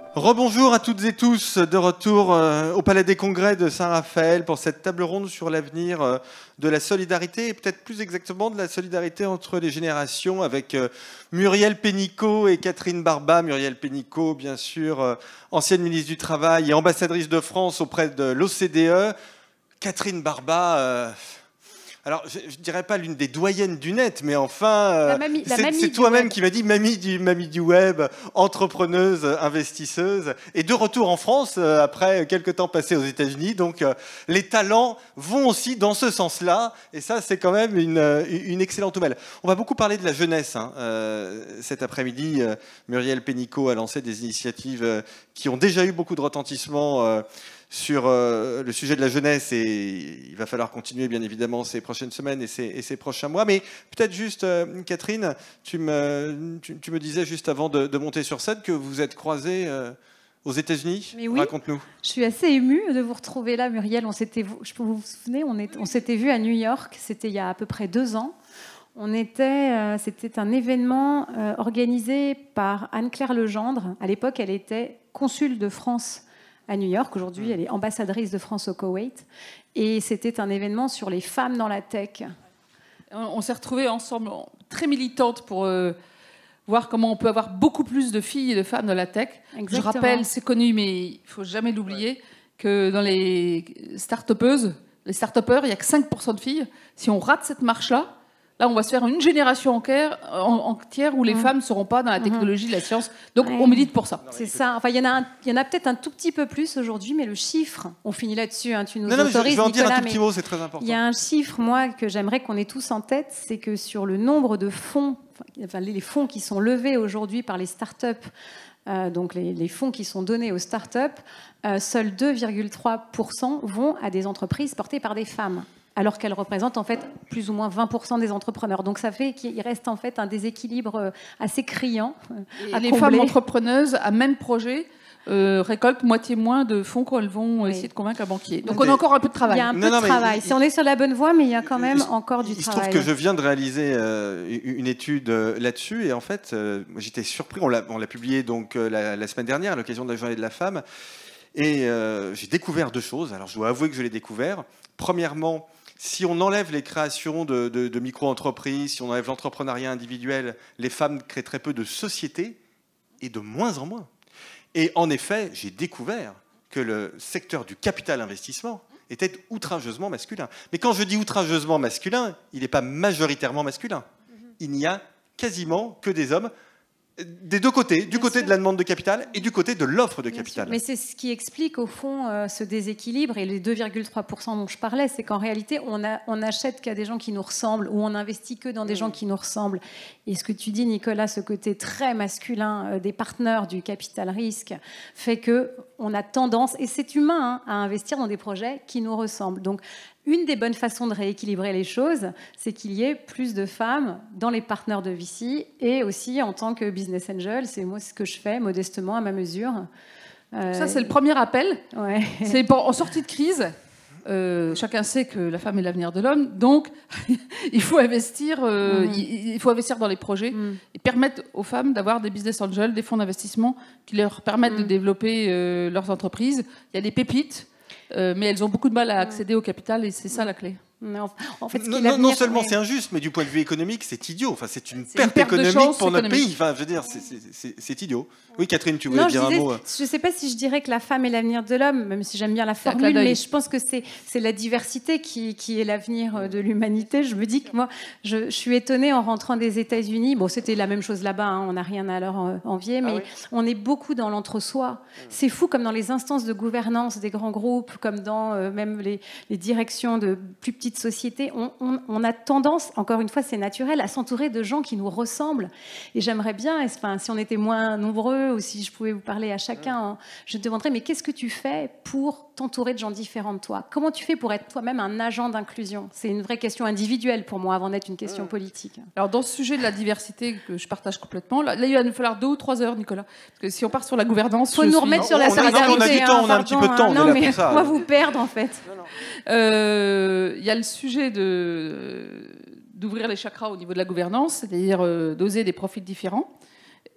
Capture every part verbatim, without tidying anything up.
Rebonjour à toutes et tous, de retour euh, au Palais des Congrès de Saint-Raphaël pour cette table ronde sur l'avenir euh, de la solidarité et peut-être plus exactement de la solidarité entre les générations avec euh, Muriel Pénicaud et Catherine Barba. Muriel Pénicaud, bien sûr, euh, ancienne ministre du Travail et ambassadrice de France auprès de l'O C D E. Catherine Barba... Euh, Alors, je ne dirais pas l'une des doyennes du net, mais enfin, euh, c'est toi-même qui m'as dit mamie du, mamie du web, entrepreneuse, investisseuse, et de retour en France euh, après quelques temps passés aux États-Unis. Donc, euh, les talents vont aussi dans ce sens-là, et ça, c'est quand même une, une excellente nouvelle. On va beaucoup parler de la jeunesse. Hein. Euh, cet après-midi, euh, Muriel Pénicaud a lancé des initiatives euh, qui ont déjà eu beaucoup de retentissement euh, sur euh, le sujet de la jeunesse, et il va falloir continuer bien évidemment ces prochaines semaines et ces, et ces prochains mois. Mais peut-être juste, euh, Catherine, tu me, tu, tu me disais juste avant de, de monter sur scène que vous êtes croisés euh, aux États-Unis. Oui, raconte-nous. Je suis assez émue de vous retrouver là, Muriel. On s'était, je peux vous vous souvenez, on, est, on s'était vu à New York, c'était il y a à peu près deux ans. On était, euh, c'était un événement euh, organisé par Anne-Claire Legendre. À l'époque, elle était consul de France à New York. Aujourd'hui, elle est ambassadrice de France au Koweït. Et c'était un événement sur les femmes dans la tech. On s'est retrouvés ensemble, très militantes, pour euh, voir comment on peut avoir beaucoup plus de filles et de femmes dans la tech. Exactement. Je rappelle, c'est connu, mais il ne faut jamais l'oublier, ouais. que dans les start-upeuses, les start-upers, il n'y a que cinq pour cent de filles. Si on rate cette marche-là, là, on va se faire une génération entière, entière où les mmh. femmes ne seront pas dans la technologie, mmh. la science. Donc, ouais. on milite pour ça. C'est ça. Enfin, il y en a, il y en a peut-être un tout petit peu plus aujourd'hui, mais le chiffre, on finit là-dessus. Hein, tu nous non, non, autorises, je vais en dire Nicolas, un tout petit mot, c'est très important. Il y a un chiffre, moi, que j'aimerais qu'on ait tous en tête, c'est que sur le nombre de fonds, enfin, les fonds qui sont levés aujourd'hui par les startups, euh, donc les, les fonds qui sont donnés aux startups, euh, seuls deux virgule trois pour cent vont à des entreprises portées par des femmes, alors qu'elles représentent en fait plus ou moins vingt pour cent des entrepreneurs. Donc ça fait qu'il reste en fait un déséquilibre assez criant Et à les combler. femmes entrepreneuses à même projet euh, récoltent moitié moins de fonds qu'elles vont oui. essayer de convaincre un banquier. Donc on a encore un peu de travail. Il y a un non, peu non, de travail. Il, si on est sur la bonne voie, mais il y a quand même il, encore du il travail. Il se trouve que je viens de réaliser euh, une étude euh, là-dessus, et en fait, euh, j'étais surpris. On l'a, on l'a publié donc euh, la, la semaine dernière à l'occasion de la Journée de la Femme, et euh, j'ai découvert deux choses. Alors je dois avouer que je l'ai découvert. Premièrement, si on enlève les créations de, de, de micro-entreprises, si on enlève l'entrepreneuriat individuel, les femmes créent très peu de sociétés, et de moins en moins. Et en effet, j'ai découvert que le secteur du capital investissement était outrageusement masculin. Mais quand je dis outrageusement masculin, il n'est pas majoritairement masculin. Il n'y a quasiment que des hommes, des deux côtés, du Bien côté sûr. de la demande de capital et du côté de l'offre de Bien capital. Sûr. Mais c'est ce qui explique au fond euh, ce déséquilibre, et les deux virgule trois pour cent dont je parlais, c'est qu'en réalité on, a, on achète qu'à des gens qui nous ressemblent, ou on investit que dans des mmh. gens qui nous ressemblent. Et ce que tu dis, Nicolas, ce côté très masculin euh, des partenaires du capital risque fait que on a tendance, et c'est humain, hein, à investir dans des projets qui nous ressemblent. Donc une des bonnes façons de rééquilibrer les choses, c'est qu'il y ait plus de femmes dans les partenaires de V C, et aussi en tant que business angel, c'est moi ce que je fais modestement à ma mesure. Euh... Ça, c'est le premier appel. Ouais. C'est pour, en sortie de crise. Euh, chacun sait que la femme est l'avenir de l'homme, donc il faut investir, euh, mmh. il, il faut investir dans les projets mmh. et permettre aux femmes d'avoir des business angels, des fonds d'investissement qui leur permettent mmh. de développer euh, leurs entreprises. Il y a des pépites. Euh, mais elles ont beaucoup de mal à accéder au capital, et c'est ça la clé. Non, en fait, non, non, non seulement c'est injuste, mais du point de vue économique, c'est idiot. Enfin, c'est une, perte, une perte économique pour notre économique. pays. Enfin, je veux dire, c'est, c'est, c'est idiot. Oui, Catherine, tu voulais non, dire disais, un mot. Je ne sais pas si je dirais que la femme est l'avenir de l'homme, même si j'aime bien la formule, mais je pense que c'est, c'est la diversité qui, qui est l'avenir de l'humanité. Je me dis que moi, je, je suis étonnée en rentrant des États-Unis. Bon, c'était la même chose là-bas, hein, on n'a rien à leur envier, mais ah oui. on est beaucoup dans l'entre-soi. C'est fou, comme dans les instances de gouvernance des grands groupes, comme dans euh, même les, les directions de plus petites sociétés. On, On, on a tendance, encore une fois c'est naturel, à s'entourer de gens qui nous ressemblent. Et j'aimerais bien, enfin, si on était moins nombreux, ou si je pouvais vous parler à chacun, hein, je te demanderais, mais qu'est-ce que tu fais pour t'entourer de gens différents de toi ? Comment tu fais pour être toi-même un agent d'inclusion ? C'est une vraie question individuelle pour moi, avant d'être une question politique. Alors dans ce sujet de la diversité, que je partage complètement, là, là il va nous falloir deux ou trois heures, Nicolas. Parce que si on part sur la gouvernance... Il faut nous suis... remettre sur la solidarité. On a du temps, hein, on a un petit peu de temps. Hein, non, mais on va vous perdre en fait. Il euh, y a le sujet de d'ouvrir les chakras au niveau de la gouvernance, c'est-à-dire euh, d'oser des profils différents.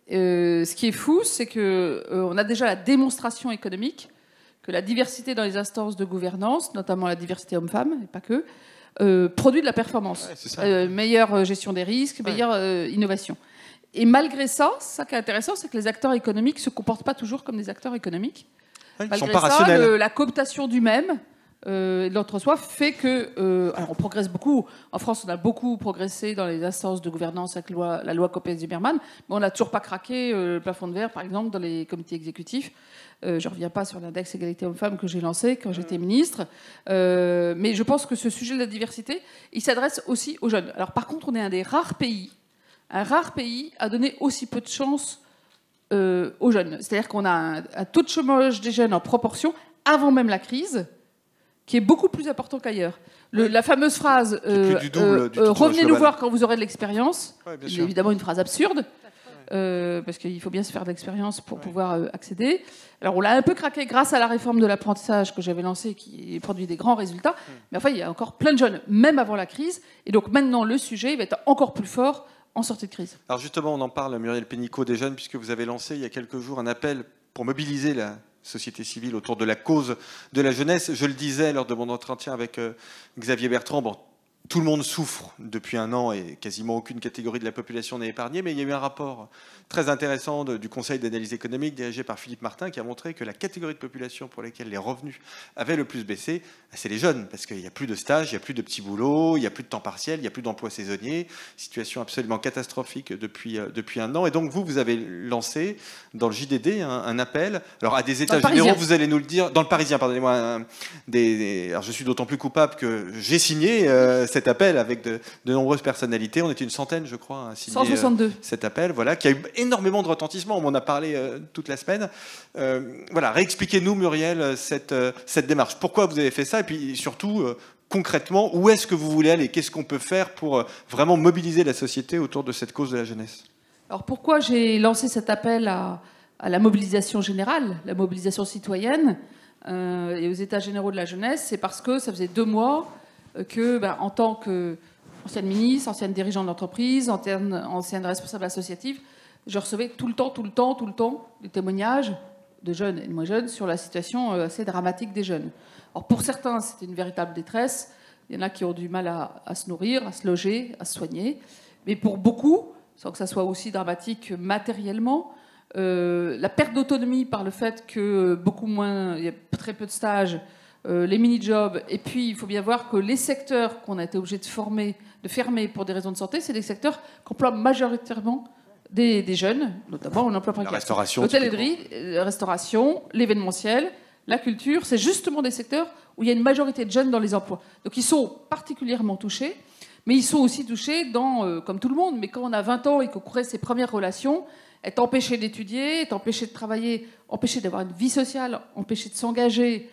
Euh, ce qui est fou, c'est qu'on euh, a déjà la démonstration économique que la diversité dans les instances de gouvernance, notamment la diversité homme-femme, et pas que, euh, produit de la performance. Ouais, euh, meilleure gestion des risques, ouais. meilleure euh, innovation. Et malgré ça, ça qui est intéressant, c'est que les acteurs économiques ne se comportent pas toujours comme des acteurs économiques. Ouais, malgré sont pas ça, le, la cooptation du même, euh, de l'entre-soi, fait que... Euh, alors on progresse beaucoup. En France, on a beaucoup progressé dans les instances de gouvernance avec la loi, la loi Copé-Zimmermann, mais on n'a toujours pas craqué euh, le plafond de verre, par exemple, dans les comités exécutifs. Euh, je ne reviens pas sur l'index égalité homme-femme que j'ai lancé quand j'étais ministre. Euh, mais je pense que ce sujet de la diversité, il s'adresse aussi aux jeunes. Alors par contre, on est un des rares pays, un rare pays à donner aussi peu de chance euh, aux jeunes. C'est-à-dire qu'on a un, un taux de chômage des jeunes en proportion, avant même la crise, qui est beaucoup plus important qu'ailleurs. Le, la fameuse phrase euh, euh, euh, « Revenez nous voir quand vous aurez de l'expérience ouais, », évidemment une phrase absurde, Euh, parce qu'il faut bien se faire de l'expérience pour ouais. pouvoir euh, accéder. Alors on l'a un peu craqué grâce à la réforme de l'apprentissage que j'avais lancée, qui produit des grands résultats. Mmh. Mais enfin, il y a encore plein de jeunes, même avant la crise. Et donc maintenant, le sujet va être encore plus fort en sortie de crise. Alors justement, on en parle, Muriel Pénicaud, des jeunes, puisque vous avez lancé il y a quelques jours un appel pour mobiliser la société civile autour de la cause de la jeunesse. Je le disais lors de mon entretien avec euh, Xavier Bertrand, bon, tout le monde souffre depuis un an et quasiment aucune catégorie de la population n'est épargnée, mais il y a eu un rapport très intéressant de, du Conseil d'analyse économique dirigé par Philippe Martin qui a montré que la catégorie de population pour laquelle les revenus avaient le plus baissé, c'est les jeunes, parce qu'il n'y a plus de stages, il n'y a plus de petits boulots, il n'y a plus de temps partiel, il n'y a plus d'emplois saisonniers, situation absolument catastrophique depuis, euh, depuis un an. Et donc vous, vous avez lancé dans le J D D un, un appel, alors à des états généraux, vous allez nous le dire, dans le Parisien, pardonnez-moi, un, des, des, alors je suis d'autant plus coupable que j'ai signé euh, cet appel avec de, de nombreuses personnalités. On était une centaine, je crois, à signer cent soixante-deux. Euh, cet appel, voilà, qui a eu énormément de retentissement. On m'en a parlé euh, toute la semaine. Euh, voilà, réexpliquez-nous, Muriel, cette, euh, cette démarche. Pourquoi vous avez fait ça? Et puis surtout, euh, concrètement, où est-ce que vous voulez aller? Qu'est-ce qu'on peut faire pour euh, vraiment mobiliser la société autour de cette cause de la jeunesse? Alors pourquoi j'ai lancé cet appel à, à la mobilisation générale, la mobilisation citoyenne euh, et aux états généraux de la jeunesse? C'est parce que ça faisait deux mois que, ben, en tant qu'ancienne ministre, ancienne dirigeante d'entreprise, ancienne, ancienne responsable associative, je recevais tout le temps, tout le temps, tout le temps des témoignages de jeunes et de moins jeunes sur la situation assez dramatique des jeunes. Alors pour certains, c'était une véritable détresse. Il y en a qui ont du mal à, à se nourrir, à se loger, à se soigner. Mais pour beaucoup, sans que ça soit aussi dramatique matériellement, euh, la perte d'autonomie par le fait que beaucoup moins, il y a très peu de stages, Euh, les mini-jobs, et puis il faut bien voir que les secteurs qu'on a été obligés de former, de fermer pour des raisons de santé, c'est des secteurs qui emploient majoritairement des, des jeunes, notamment en emploi précaire. La restauration, l'hôtellerie, la restauration, l'événementiel, la culture, c'est justement des secteurs où il y a une majorité de jeunes dans les emplois. Donc ils sont particulièrement touchés, mais ils sont aussi touchés dans, euh, comme tout le monde, mais quand on a vingt ans et qu'on crée ses premières relations, être empêché d'étudier, être empêché de travailler, empêché d'avoir une vie sociale, empêché de s'engager,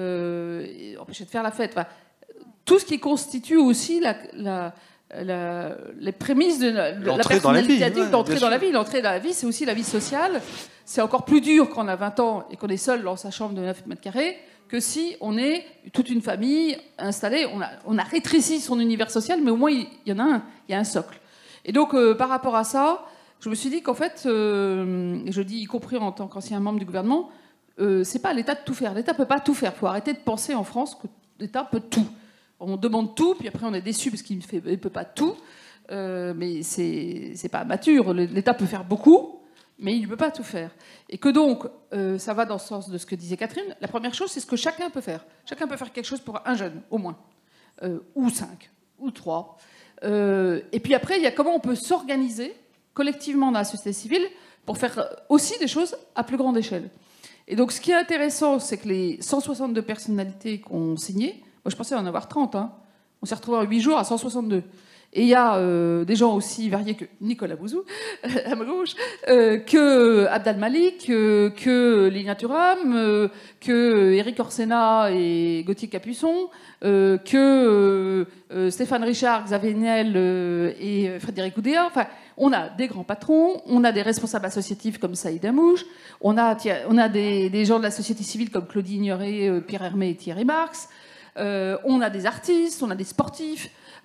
Euh, empêcher de faire la fête, enfin, tout ce qui constitue aussi la, la, la, les prémices de la, la personnalité adulte, l'entrée dans la vie. L'entrée dans la vie, c'est aussi la vie sociale. C'est encore plus dur quand on a vingt ans et qu'on est seul dans sa chambre de neuf mètres carrés que si on est toute une famille installée. On a, on a rétréci son univers social, mais au moins, il y en a un, il y a un socle. Et donc, euh, par rapport à ça, je me suis dit qu'en fait, euh, et je dis y compris en tant qu'ancien membre du gouvernement, Euh, c'est pas à l'État de tout faire. L'État peut pas tout faire. Il faut arrêter de penser en France que l'État peut tout. On demande tout, puis après on est déçu parce qu'il ne peut pas tout. Euh, mais c'est c'est pas mature. L'État peut faire beaucoup, mais il ne peut pas tout faire. Et que donc, euh, ça va dans le sens de ce que disait Catherine. La première chose, c'est ce que chacun peut faire. Chacun peut faire quelque chose pour un jeune, au moins. Euh, ou cinq, ou trois. Euh, et puis après, il y a comment on peut s'organiser collectivement dans la société civile pour faire aussi des choses à plus grande échelle. Et donc, ce qui est intéressant, c'est que les cent soixante-deux personnalités qu'on signé, moi je pensais en avoir trente, hein. On s'est retrouvés en huit jours à cent soixante-deux. Et il y a euh, des gens aussi variés que Nicolas Bouzou, à ma gauche, euh, que Abdel Malik, euh, que Lina Thuram, euh, que Éric Orsena et Gauthier Capuçon, euh, que euh, Stéphane Richard, Xavier Niel euh, et Frédéric Oudéa. Enfin, on a des grands patrons, on a des responsables associatifs comme Saïd Amouche, on a, on a des, des gens de la société civile comme Claudie Ignoré, euh, Pierre Hermé et Thierry Marx, euh, on a des artistes, on a des sportifs.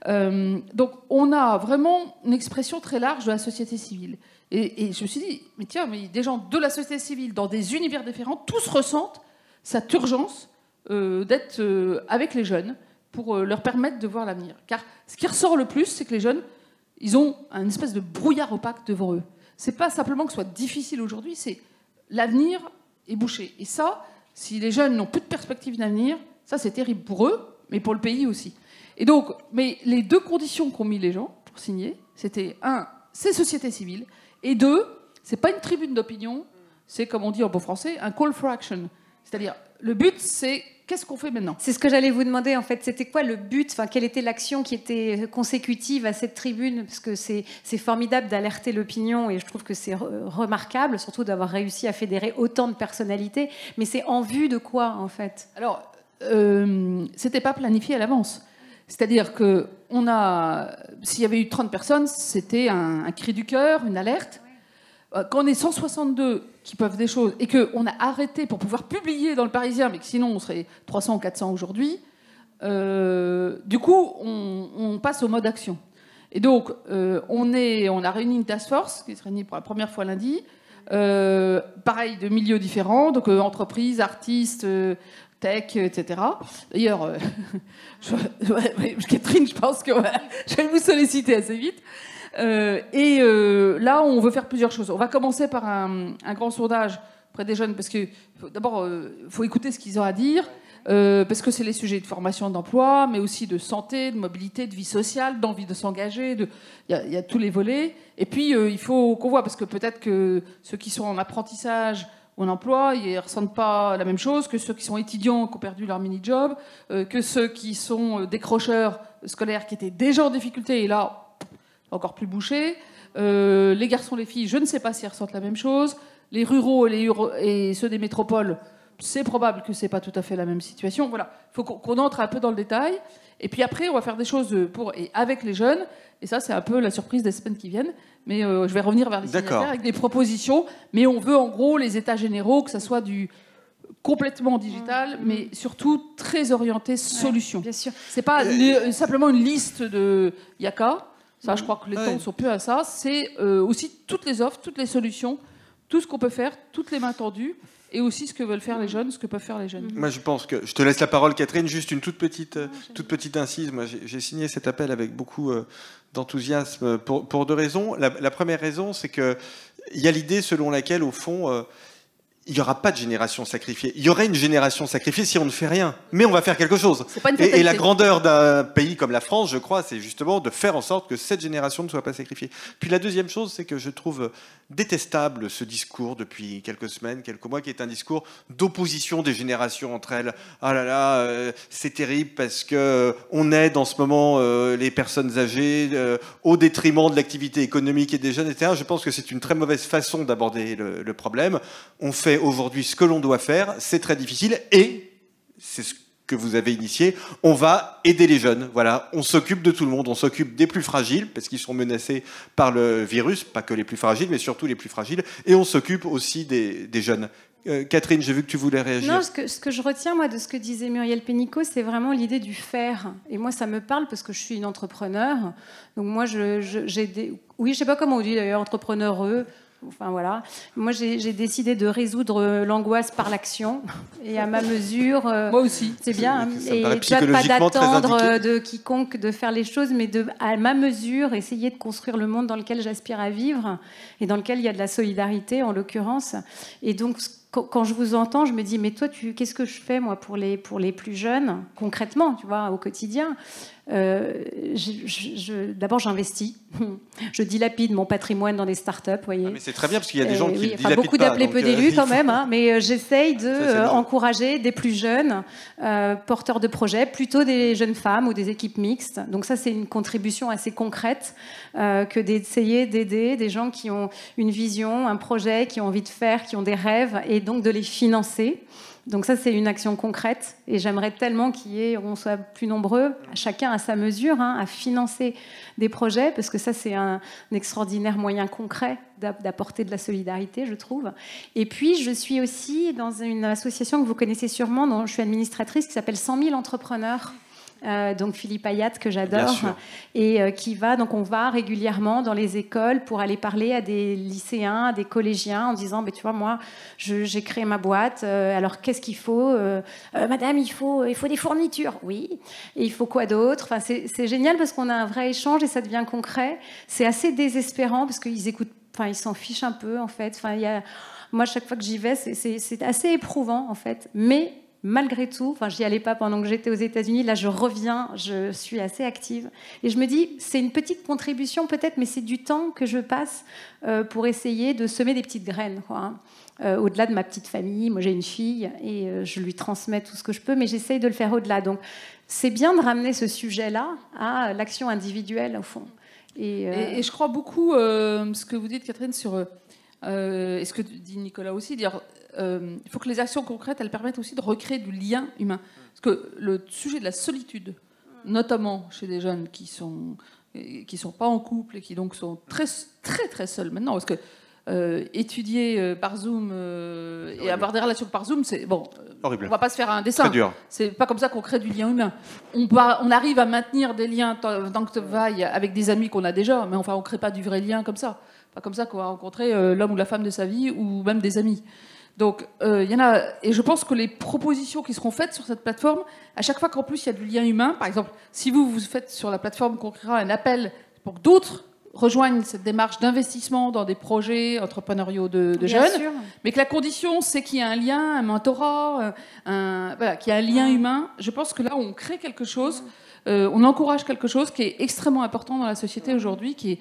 Euh, donc, on a vraiment une expression très large de la société civile. Et, et je me suis dit, mais tiens, mais des gens de la société civile, dans des univers différents, tous ressentent cette urgence euh, d'être euh, avec les jeunes pour euh, leur permettre de voir l'avenir. Car ce qui ressort le plus, c'est que les jeunes, ils ont une espèce de brouillard opaque devant eux. C'est pas simplement que ce soit difficile aujourd'hui, c'est l'avenir est bouché. Et ça, si les jeunes n'ont plus de perspective d'avenir, ça c'est terrible pour eux, mais pour le pays aussi. Et donc, mais les deux conditions qu'ont mis les gens pour signer, c'était un, c'est société civile, et deux, c'est pas une tribune d'opinion, c'est comme on dit en bon français, un call for action. C'est-à-dire, le but, c'est qu'est-ce qu'on fait maintenant? C'est ce que j'allais vous demander, en fait. C'était quoi le but? Enfin, quelle était l'action qui était consécutive à cette tribune? Parce que c'est, c'est formidable d'alerter l'opinion, et je trouve que c'est re- remarquable, surtout d'avoir réussi à fédérer autant de personnalités. Mais c'est en vue de quoi, en fait? Alors, euh, c'était pas planifié à l'avance. C'est-à-dire que on a, s'il y avait eu trente personnes, c'était un, un cri du cœur, une alerte. Quand on est cent soixante-deux qui peuvent des choses et qu'on a arrêté pour pouvoir publier dans le Parisien, mais que sinon on serait trois cents ou quatre cents aujourd'hui, euh, du coup, on, on passe au mode action. Et donc, euh, on, est, on a réuni une task force qui se réunit pour la première fois lundi, euh, pareil, de milieux différents, donc euh, entreprises, artistes, euh, tech, et cetera. D'ailleurs, euh, je, ouais, ouais, Catherine, je pense que ouais, je vais vous solliciter assez vite. Euh, et euh, là, on veut faire plusieurs choses. On va commencer par un, un grand sondage auprès des jeunes, parce que d'abord, il euh, faut écouter ce qu'ils ont à dire, euh, parce que c'est les sujets de formation, d'emploi, mais aussi de santé, de mobilité, de vie sociale, d'envie de s'engager. De... Il y a, il y a tous les volets. Et puis, euh, il faut qu'on voit, parce que peut-être que ceux qui sont en apprentissage ou en emploi, ils ne ressentent pas la même chose que ceux qui sont étudiants, qui ont perdu leur mini-job, euh, que ceux qui sont décrocheurs scolaires, qui étaient déjà en difficulté, et là, encore plus bouché. Euh, les garçons, les filles, je ne sais pas s'ils ressentent la même chose. Les ruraux et, les ur- et ceux des métropoles, c'est probable que ce n'est pas tout à fait la même situation. Voilà, il faut qu'on, qu'on entre un peu dans le détail. Et puis après, on va faire des choses pour et avec les jeunes. Et ça, c'est un peu la surprise des semaines qui viennent. Mais euh, je vais revenir vers les signataires avec des propositions. Mais on veut en gros les états généraux, que ça soit du complètement digital, mmh. mais surtout très orienté solution. Ouais, bien sûr. C'est pas euh... simplement une liste de Yaka. Ça, je crois que les temps ne sont plus à ça. C'est euh, aussi toutes les offres, toutes les solutions, tout ce qu'on peut faire, toutes les mains tendues, et aussi ce que veulent faire les jeunes, ce que peuvent faire les jeunes. Moi, je pense que... Je te laisse la parole, Catherine. Juste une toute petite, euh, toute petite incise. Moi, j'ai, j'ai signé cet appel avec beaucoup euh, d'enthousiasme pour, pour deux raisons. La, la première raison, c'est qu'il y a l'idée selon laquelle, au fond... Euh, il n'y aura pas de génération sacrifiée. Il y aurait une génération sacrifiée si on ne fait rien. Mais on va faire quelque chose. C'est pas une et, et la grandeur d'un pays comme la France, je crois, c'est justement de faire en sorte que cette génération ne soit pas sacrifiée. Puis la deuxième chose, c'est que je trouve détestable ce discours depuis quelques semaines, quelques mois, qui est un discours d'opposition des générations entre elles. Ah là là, euh, c'est terrible parce qu'on aide en ce moment euh, les personnes âgées euh, au détriment de l'activité économique et des jeunes, et cetera. Je pense que c'est une très mauvaise façon d'aborder le, le problème. On fait aujourd'hui ce que l'on doit faire, c'est très difficile, et c'est ce que vous avez initié, on va aider les jeunes. Voilà, on s'occupe de tout le monde, on s'occupe des plus fragiles, parce qu'ils sont menacés par le virus, pas que les plus fragiles, mais surtout les plus fragiles, et on s'occupe aussi des, des jeunes. Euh, Catherine, j'ai vu que tu voulais réagir. Non, ce que, ce que je retiens, moi, de ce que disait Muriel Pénicaud, c'est vraiment l'idée du faire. Et moi, ça me parle parce que je suis une entrepreneur. Donc moi, je, je, j'ai des... Oui, je ne sais pas comment on dit d'ailleurs, entrepreneureux. Enfin voilà, moi j'ai, j'ai décidé de résoudre l'angoisse par l'action et à ma mesure. Euh, moi aussi. C'est bien. Ça et tu vois, pas d'attendre de quiconque de faire les choses, mais de, à ma mesure, essayer de construire le monde dans lequel j'aspire à vivre et dans lequel il y a de la solidarité en l'occurrence. Et donc quand je vous entends, je me dis mais toi, tu, qu'est-ce que je fais moi pour les pour les plus jeunes concrètement, tu vois, au quotidien. Euh, je, je, je, d'abord, j'investis. Je dilapide mon patrimoine dans des startups, voyez. Ah, mais c'est très bien parce qu'il y a des gens euh, qui oui, le enfin, dilapident beaucoup pas. d'appelés, peu d'élus euh, quand même, hein, mais euh, j'essaye de euh, encourager des plus jeunes euh, porteurs de projets, plutôt des jeunes femmes ou des équipes mixtes. Donc ça, c'est une contribution assez concrète euh, que d'essayer d'aider des gens qui ont une vision, un projet, qui ont envie de faire, qui ont des rêves, et donc de les financer. Donc ça, c'est une action concrète, et j'aimerais tellement qu'il y ait, on soit plus nombreux, chacun à sa mesure, hein, à financer des projets, parce que ça, c'est un, un extraordinaire moyen concret d'apporter de la solidarité, je trouve. Et puis, je suis aussi dans une association que vous connaissez sûrement, dont je suis administratrice, qui s'appelle cent mille entrepreneurs. euh, donc Philippe Ayat, que j'adore, et euh, qui va, donc on va régulièrement dans les écoles pour aller parler à des lycéens, à des collégiens, en disant, bah, tu vois, moi, je, j'ai créé ma boîte, euh, alors qu'est-ce qu'il faut euh, euh, Madame, il faut, il faut des fournitures, oui, et il faut quoi d'autre? Enfin, c'est, c'est génial parce qu'on a un vrai échange et ça devient concret. C'est assez désespérant parce qu'ils écoutent, enfin, ils s'en fichent un peu, en fait. Enfin, il y a... Moi, chaque fois que j'y vais, c'est, c'est, c'est assez éprouvant, en fait. Mais malgré tout, enfin, j'y allais pas pendant que j'étais aux États-Unis. Là, je reviens, je suis assez active. Et je me dis, c'est une petite contribution peut-être, mais c'est du temps que je passe euh, pour essayer de semer des petites graines, quoi, hein. Euh, au-delà de ma petite famille. Moi, j'ai une fille et euh, je lui transmets tout ce que je peux, mais j'essaye de le faire au-delà. Donc, c'est bien de ramener ce sujet-là à l'action individuelle, au fond. Et, euh... et, et je crois beaucoup euh, ce que vous dites, Catherine, sur... Euh, et ce que dit Nicolas aussi, dire euh, il faut que les actions concrètes, elles permettent aussi de recréer du lien humain. Parce que le sujet de la solitude, notamment chez des jeunes qui sont qui sont pas en couple et qui donc sont très très très seuls maintenant, parce que euh, étudier euh, par Zoom euh, et avoir des relations par Zoom, c'est bon. Horrible. On va pas se faire un dessin. Très dur. C'est pas comme ça qu'on crée du lien humain. On, part, on arrive à maintenir des liens tant que vaille avec des amis qu'on a déjà, mais enfin on crée pas du vrai lien comme ça. Pas comme ça qu'on va rencontrer euh, l'homme ou la femme de sa vie ou même des amis. Donc, il euh, y en a, et je pense que les propositions qui seront faites sur cette plateforme, à chaque fois qu'en plus il y a du lien humain, par exemple, si vous vous faites sur la plateforme qu'on créera un appel pour que d'autres rejoignent cette démarche d'investissement dans des projets entrepreneuriaux de, de jeunes, sûr. Mais que la condition c'est qu'il y ait un lien, un mentorat, un, voilà, qu'il y ait un lien mmh. humain, je pense que là on crée quelque chose. Mmh. Euh, on encourage quelque chose qui est extrêmement important dans la société aujourd'hui, qui, est,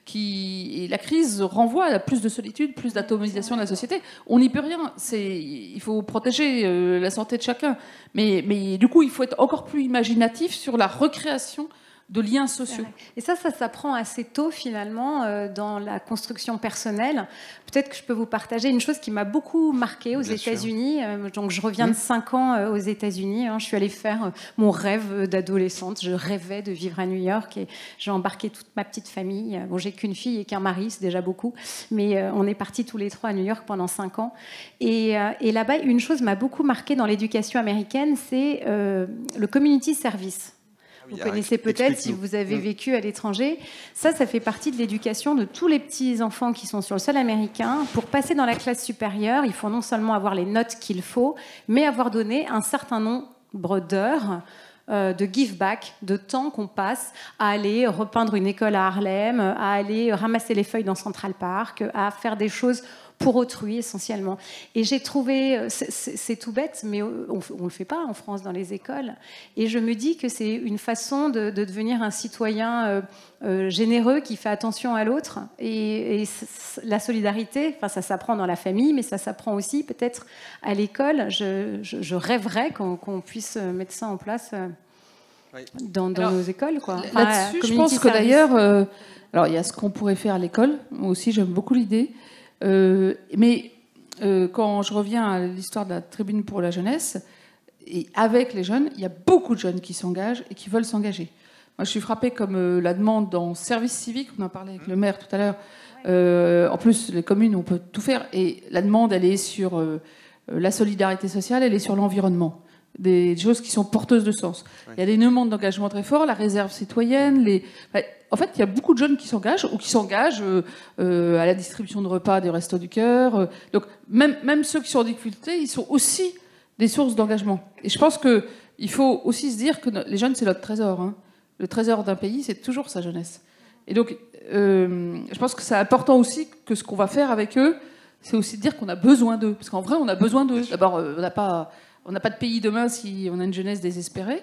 qui et la crise renvoie à plus de solitude, plus d'atomisation de la société. On n'y peut rien. C'est, il faut protéger euh, la santé de chacun. Mais, mais du coup, il faut être encore plus imaginatif sur la recréation de liens sociaux. Et ça, ça s'apprend assez tôt finalement euh, dans la construction personnelle. Peut-être que je peux vous partager une chose qui m'a beaucoup marquée aux Bien États-Unis. Euh, donc, je reviens mmh. de cinq ans euh, aux États-Unis. Hein. Je suis allée faire euh, mon rêve d'adolescente. Je rêvais de vivre à New York et j'ai embarqué toute ma petite famille. Bon, j'ai qu'une fille et qu'un mari, c'est déjà beaucoup, mais euh, on est partis tous les trois à New York pendant cinq ans. Et, euh, et là-bas, une chose m'a beaucoup marquée dans l'éducation américaine, c'est euh, le community service. Vous connaissez peut-être si vous avez vécu à l'étranger. Ça, ça fait partie de l'éducation de tous les petits enfants qui sont sur le sol américain. Pour passer dans la classe supérieure, il faut non seulement avoir les notes qu'il faut, mais avoir donné un certain nombre d'heures euh, de give back, de temps qu'on passe à aller repeindre une école à Harlem, à aller ramasser les feuilles dans Central Park, à faire des choses pour autrui essentiellement. Et j'ai trouvé, c'est, c'est, c'est tout bête, mais on ne le fait pas en France dans les écoles. Et je me dis que c'est une façon de, de devenir un citoyen euh, euh, généreux qui fait attention à l'autre. Et, et la solidarité, enfin, ça s'apprend dans la famille, mais ça s'apprend aussi peut-être à l'école. Je, je, je rêverais qu'on, qu'on puisse mettre ça en place euh, oui. dans, dans alors, nos écoles, quoi. Enfin, là-dessus, je pense que d'ailleurs, euh, alors il y a ce qu'on pourrait faire à l'école. Moi aussi, j'aime beaucoup l'idée. Euh, mais euh, quand je reviens à l'histoire de la tribune pour la jeunesse, et avec les jeunes, il y a beaucoup de jeunes qui s'engagent et qui veulent s'engager. Moi, je suis frappée comme euh, la demande dans service civique, on en parlait avec le maire tout à l'heure. Euh, en plus, les communes, on peut tout faire. Et la demande, elle est sur euh, la solidarité sociale, elle est sur l'environnement. Des choses qui sont porteuses de sens. Oui. Il y a des demandes d'engagement très forts, la réserve citoyenne. Les... En fait, il y a beaucoup de jeunes qui s'engagent ou qui s'engagent euh, euh, à la distribution de repas des Restos du Cœur. Euh, donc, même, même ceux qui sont en difficulté, ils sont aussi des sources d'engagement. Et je pense qu'il faut aussi se dire que les jeunes, c'est notre trésor. Hein. Le trésor d'un pays, c'est toujours sa jeunesse. Et donc, euh, je pense que c'est important aussi que ce qu'on va faire avec eux, c'est aussi de dire qu'on a besoin d'eux. Parce qu'en vrai, on a besoin d'eux. D'abord, euh, on n'a pas... On n'a pas de pays demain si on a une jeunesse désespérée.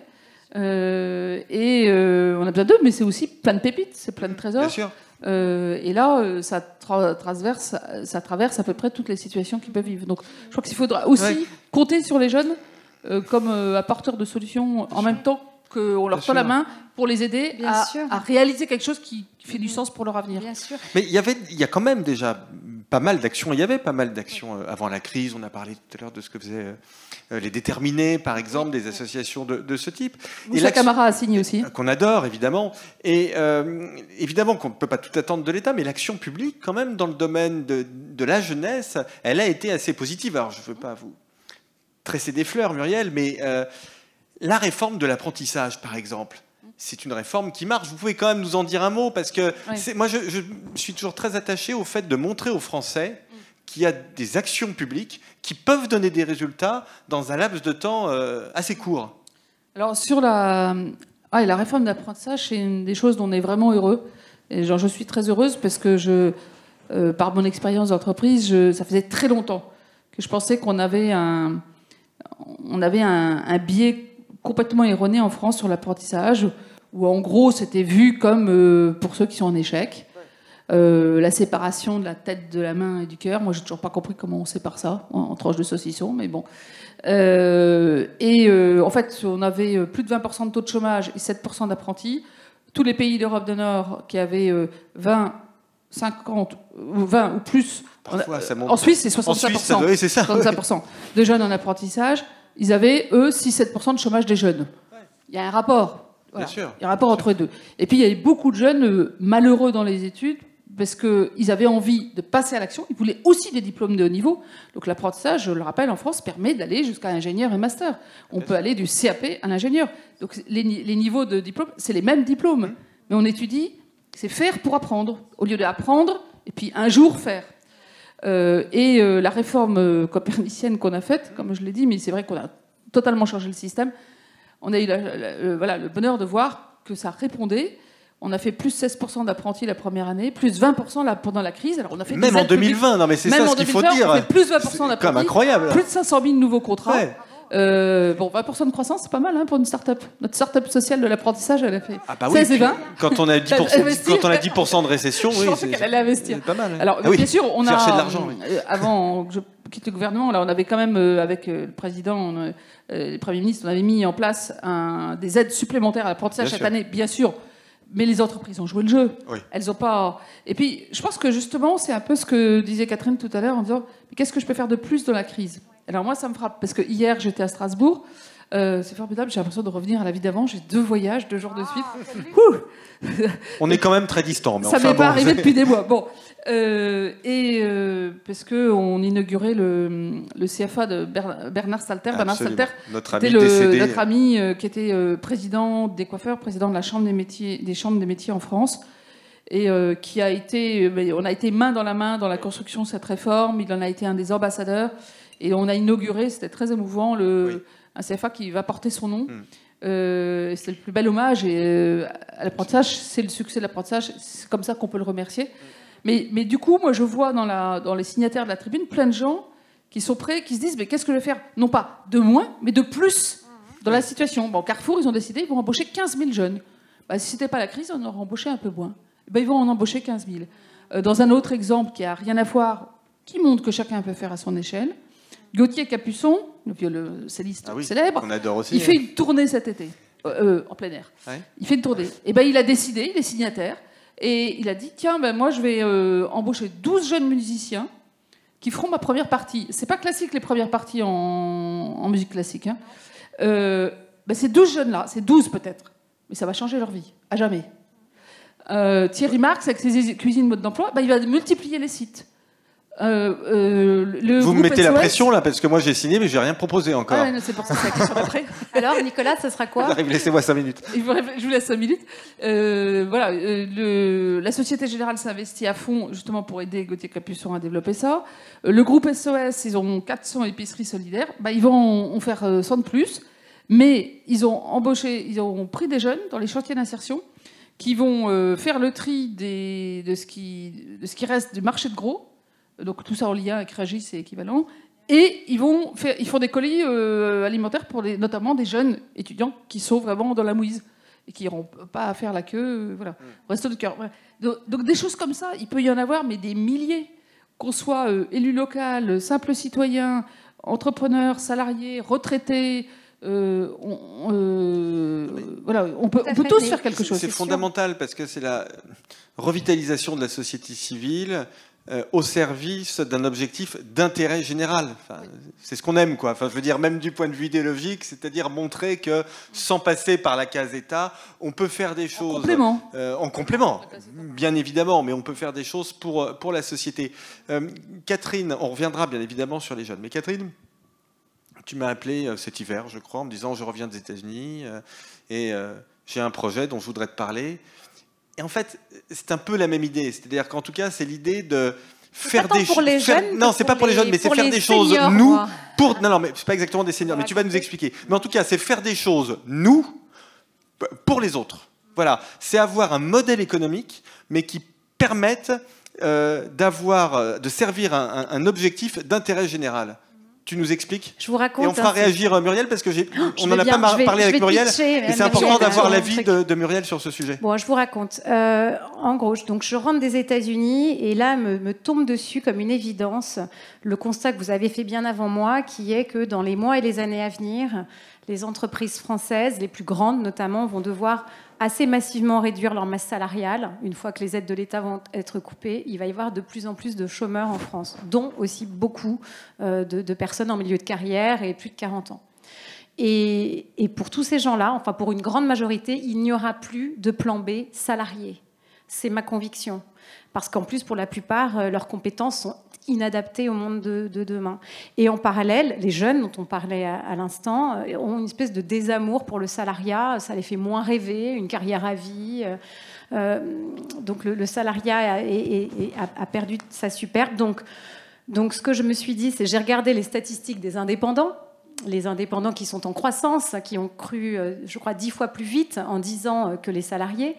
Euh, et euh, on a besoin d'eux, mais c'est aussi plein de pépites, c'est plein de trésors. Bien sûr. Euh, et là, ça, tra- traverse, ça traverse à peu près toutes les situations qu'ils peuvent vivre. Donc, je crois qu'il faudra aussi ouais. compter sur les jeunes euh, comme euh, apporteurs de solutions en même temps qu'on leur tend la main pour les aider à, à réaliser quelque chose qui fait du sens pour leur avenir. Bien sûr. Mais il y avait, il y a quand même déjà pas mal d'actions. Il y avait pas mal d'actions avant la crise. On a parlé tout à l'heure de ce que faisaient les Déterminés, par exemple, des associations de, de ce type. Moussa Camara a signé aussi. Qu'on adore, évidemment. Et euh, évidemment qu'on ne peut pas tout attendre de l'État, mais l'action publique, quand même, dans le domaine de, de la jeunesse, elle a été assez positive. Alors, je ne veux pas vous tresser des fleurs, Muriel, mais... Euh, la réforme de l'apprentissage, par exemple, c'est une réforme qui marche. Vous pouvez quand même nous en dire un mot, parce que oui. moi, je, je suis toujours très attaché au fait de montrer aux Français qu'il y a des actions publiques qui peuvent donner des résultats dans un laps de temps euh, assez court. Alors, sur la, ah, la réforme d'apprentissage, c'est une des choses dont on est vraiment heureux. Et genre, je suis très heureuse parce que, je, euh, par mon expérience d'entreprise, je, ça faisait très longtemps que je pensais qu'on avait un, on avait un, un biais complètement erroné en France sur l'apprentissage, où en gros, c'était vu comme euh, pour ceux qui sont en échec. Euh, la séparation de la tête, de la main et du cœur. Moi, j'ai toujours pas compris comment on sépare ça en, en tranches de saucisson, mais bon. Euh, et euh, en fait, on avait plus de vingt pour cent de taux de chômage et sept pour cent d'apprentis. Tous les pays d'Europe du Nord qui avaient euh, vingt, cinquante, vingt ou plus. Parfois, ça monte. En Suisse, c'est soixante-cinq pour cent. En Suisse, oui, c'est ça. soixante-cinq pour cent de jeunes en apprentissage. Ils avaient, eux, six à sept pour cent de chômage des jeunes. Il y a un rapport. Voilà. Bien sûr. Il y a un rapport entre les deux. Et puis, il y avait beaucoup de jeunes euh, malheureux dans les études parce qu'ils avaient envie de passer à l'action. Ils voulaient aussi des diplômes de haut niveau. Donc l'apprentissage, je le rappelle, en France, permet d'aller jusqu'à ingénieur et master. On peut aller du C A P à l'ingénieur. Donc les, les niveaux de diplôme, c'est les mêmes diplômes. Mmh. Mais on étudie, c'est faire pour apprendre, au lieu d'apprendre et puis un jour faire. Euh, et euh, la réforme euh, copernicienne qu'on a faite, comme je l'ai dit, mais c'est vrai qu'on a totalement changé le système, on a eu la, la, la, voilà, le bonheur de voir que ça répondait. On a fait plus seize pour cent d'apprentis la première année, plus vingt pour cent là, pendant la crise. Alors on a fait même en deux mille vingt, non mais c'est ça ce qu'il faut dire. On a fait plus vingt pour cent d'apprentis, comme incroyable. Plus de cinq cent mille nouveaux contrats. Ouais. Euh, bon, vingt pour cent de croissance, c'est pas mal hein, pour une start-up. Notre start-up sociale de l'apprentissage, elle a fait ah bah oui, seize et vingt. Quand on a dix pour cent, quand on a dix pour cent de récession, oui, c'est investir. pas mal. Hein. Alors, ah oui, bien sûr, on a chercher de l'argent. Oui. Euh, avant que je quitte le gouvernement, là, on avait quand même euh, avec euh, le président, euh, le Premier ministre, on avait mis en place un, des aides supplémentaires à l'apprentissage cette année, bien sûr. Mais les entreprises ont joué le jeu. Oui. Elles ont pas. Et puis, je pense que justement, c'est un peu ce que disait Catherine tout à l'heure en disant qu'est-ce que je peux faire de plus dans la crise. Alors moi, ça me frappe parce que hier, j'étais à Strasbourg. Euh, c'est formidable. J'ai l'impression de revenir à la vie d'avant. J'ai deux voyages, deux jours de suite. Ah, on est quand même très distants. Mais ça enfin, m'est bon, pas arrivé depuis des mois. Bon, euh, et euh, parce que on inaugurait le, le C F A de Bernard Stalter. Absolument. Bernard Stalter, notre ami le, décédé. notre ami euh, qui était euh, président des coiffeurs, président de la chambre des métiers, des chambres des métiers en France, et euh, qui a été, euh, on a été main dans la main dans la construction de cette réforme. Il en a été un des ambassadeurs, et on a inauguré. C'était très émouvant le. Oui. Un C F A qui va porter son nom. Mmh. Euh, c'est le plus bel hommage. Et euh, à l'apprentissage, c'est le succès de l'apprentissage. C'est comme ça qu'on peut le remercier. Mmh. Mais, mais du coup, moi, je vois dans, la, dans les signataires de la tribune plein de gens qui sont prêts, qui se disent mais qu'est-ce que je vais faire? Non pas de moins, mais de plus dans la situation. Bon, Carrefour, ils ont décidé ils vont embaucher quinze mille jeunes. Bah, si c'était pas la crise, on aurait embauché un peu moins. Bah, ils vont en embaucher quinze mille. Euh, dans un autre exemple qui a rien à voir, qui montre que chacun peut faire à son échelle. Gauthier Capuçon, le violoncelliste ah oui, célèbre, on adore aussi, il hein. fait une tournée cet été, euh, euh, en plein air. Ouais. Il fait une tournée. Et ben il a décidé, il est signataire, et il a dit tiens, ben moi je vais euh, embaucher douze jeunes musiciens qui feront ma première partie. C'est pas classique les premières parties en, en musique classique. Hein. Euh, ben ces douze jeunes-là, c'est douze peut-être, mais ça va changer leur vie, à jamais. Euh, Thierry Marx, avec ses cuisines mode d'emploi, ben il va multiplier les sites. Euh, euh, le vous me mettez S O S... la pression là parce que moi j'ai signé mais j'ai rien proposé encore. Ah ouais, c'est pour ça que c'est la question d'après. Alors Nicolas, ça sera quoi? Laissez-moi cinq minutes. Je vous laisse cinq minutes. Euh, voilà, euh, le, la Société Générale s'investit à fond justement pour aider Gauthier Capuçon à développer ça. Euh, le groupe S O S, ils ont quatre cents épiceries solidaires. Bah, ils vont en, en faire euh, cent de plus, mais ils ont embauché, ils ont pris des jeunes dans les chantiers d'insertion qui vont euh, faire le tri des, de, ce qui, de ce qui reste du marché de gros. Donc tout ça en lien avec Régis, c'est équivalent. Et ils, vont faire, ils font des colis euh, alimentaires pour les, notamment des jeunes étudiants qui sont vraiment dans la mouise et qui n'auront pas à faire la queue. Euh, voilà. Resto de cœur. Donc, donc des choses comme ça, il peut y en avoir, mais des milliers. Qu'on soit euh, élu local, simple citoyen, entrepreneur, salarié, retraité... Euh, on, euh, voilà, on peut, on peut tous faire quelque chose. C'est fondamental sûr. Parce que c'est la revitalisation de la société civile euh, au service d'un objectif d'intérêt général. Enfin, c'est ce qu'on aime, quoi. Enfin, je veux dire, même du point de vue idéologique, c'est-à-dire montrer que sans passer par la case État, on peut faire des choses en complément, euh, en complément bien évidemment, mais on peut faire des choses pour, pour la société. Euh, Catherine, on reviendra bien évidemment sur les jeunes, mais Catherine, tu m'as appelé euh, cet hiver, je crois, en me disant je reviens des États-Unis euh, et euh, j'ai un projet dont je voudrais te parler. Et en fait, c'est un peu la même idée. C'est-à-dire qu'en tout cas, c'est l'idée de faire des choses. Non, c'est pas pour les jeunes, mais c'est faire des choses nous. Pour non, non, mais c'est pas exactement des seniors. Mais tu vas nous expliquer. Mais en tout cas, c'est faire des choses nous pour les autres. Voilà, c'est avoir un modèle économique, mais qui permette euh, d'avoir, de servir un, un objectif d'intérêt général. Tu nous expliques? Je vous raconte. Et on fera hein, réagir Muriel parce que j'ai, on n'en a bien, pas vais, parlé avec Muriel. Pitcher, et c'est important d'avoir l'avis de, de Muriel sur ce sujet. Bon, je vous raconte. Euh, en gros, donc je rentre des États-Unis et là me, me tombe dessus comme une évidence le constat que vous avez fait bien avant moi, qui est que dans les mois et les années à venir, les entreprises françaises, les plus grandes notamment, vont devoir assez massivement réduire leur masse salariale. Une fois que les aides de l'État vont être coupées, il va y avoir de plus en plus de chômeurs en France, dont aussi beaucoup euh, de, de personnes en milieu de carrière et plus de quarante ans. Et, et pour tous ces gens-là, enfin pour une grande majorité, il n'y aura plus de plan B salarié. C'est ma conviction. Parce qu'en plus, pour la plupart, euh, leurs compétences sont inadaptés au monde de, de demain. Et en parallèle, les jeunes dont on parlait à, à l'instant euh, ont une espèce de désamour pour le salariat, ça les fait moins rêver, une carrière à vie. Euh, euh, donc le, le salariat a, est, est, a, a perdu sa superbe. Donc, donc ce que je me suis dit, c'est j'ai regardé les statistiques des indépendants, les indépendants qui sont en croissance, qui ont cru, euh, je crois, dix fois plus vite en dix ans que les salariés.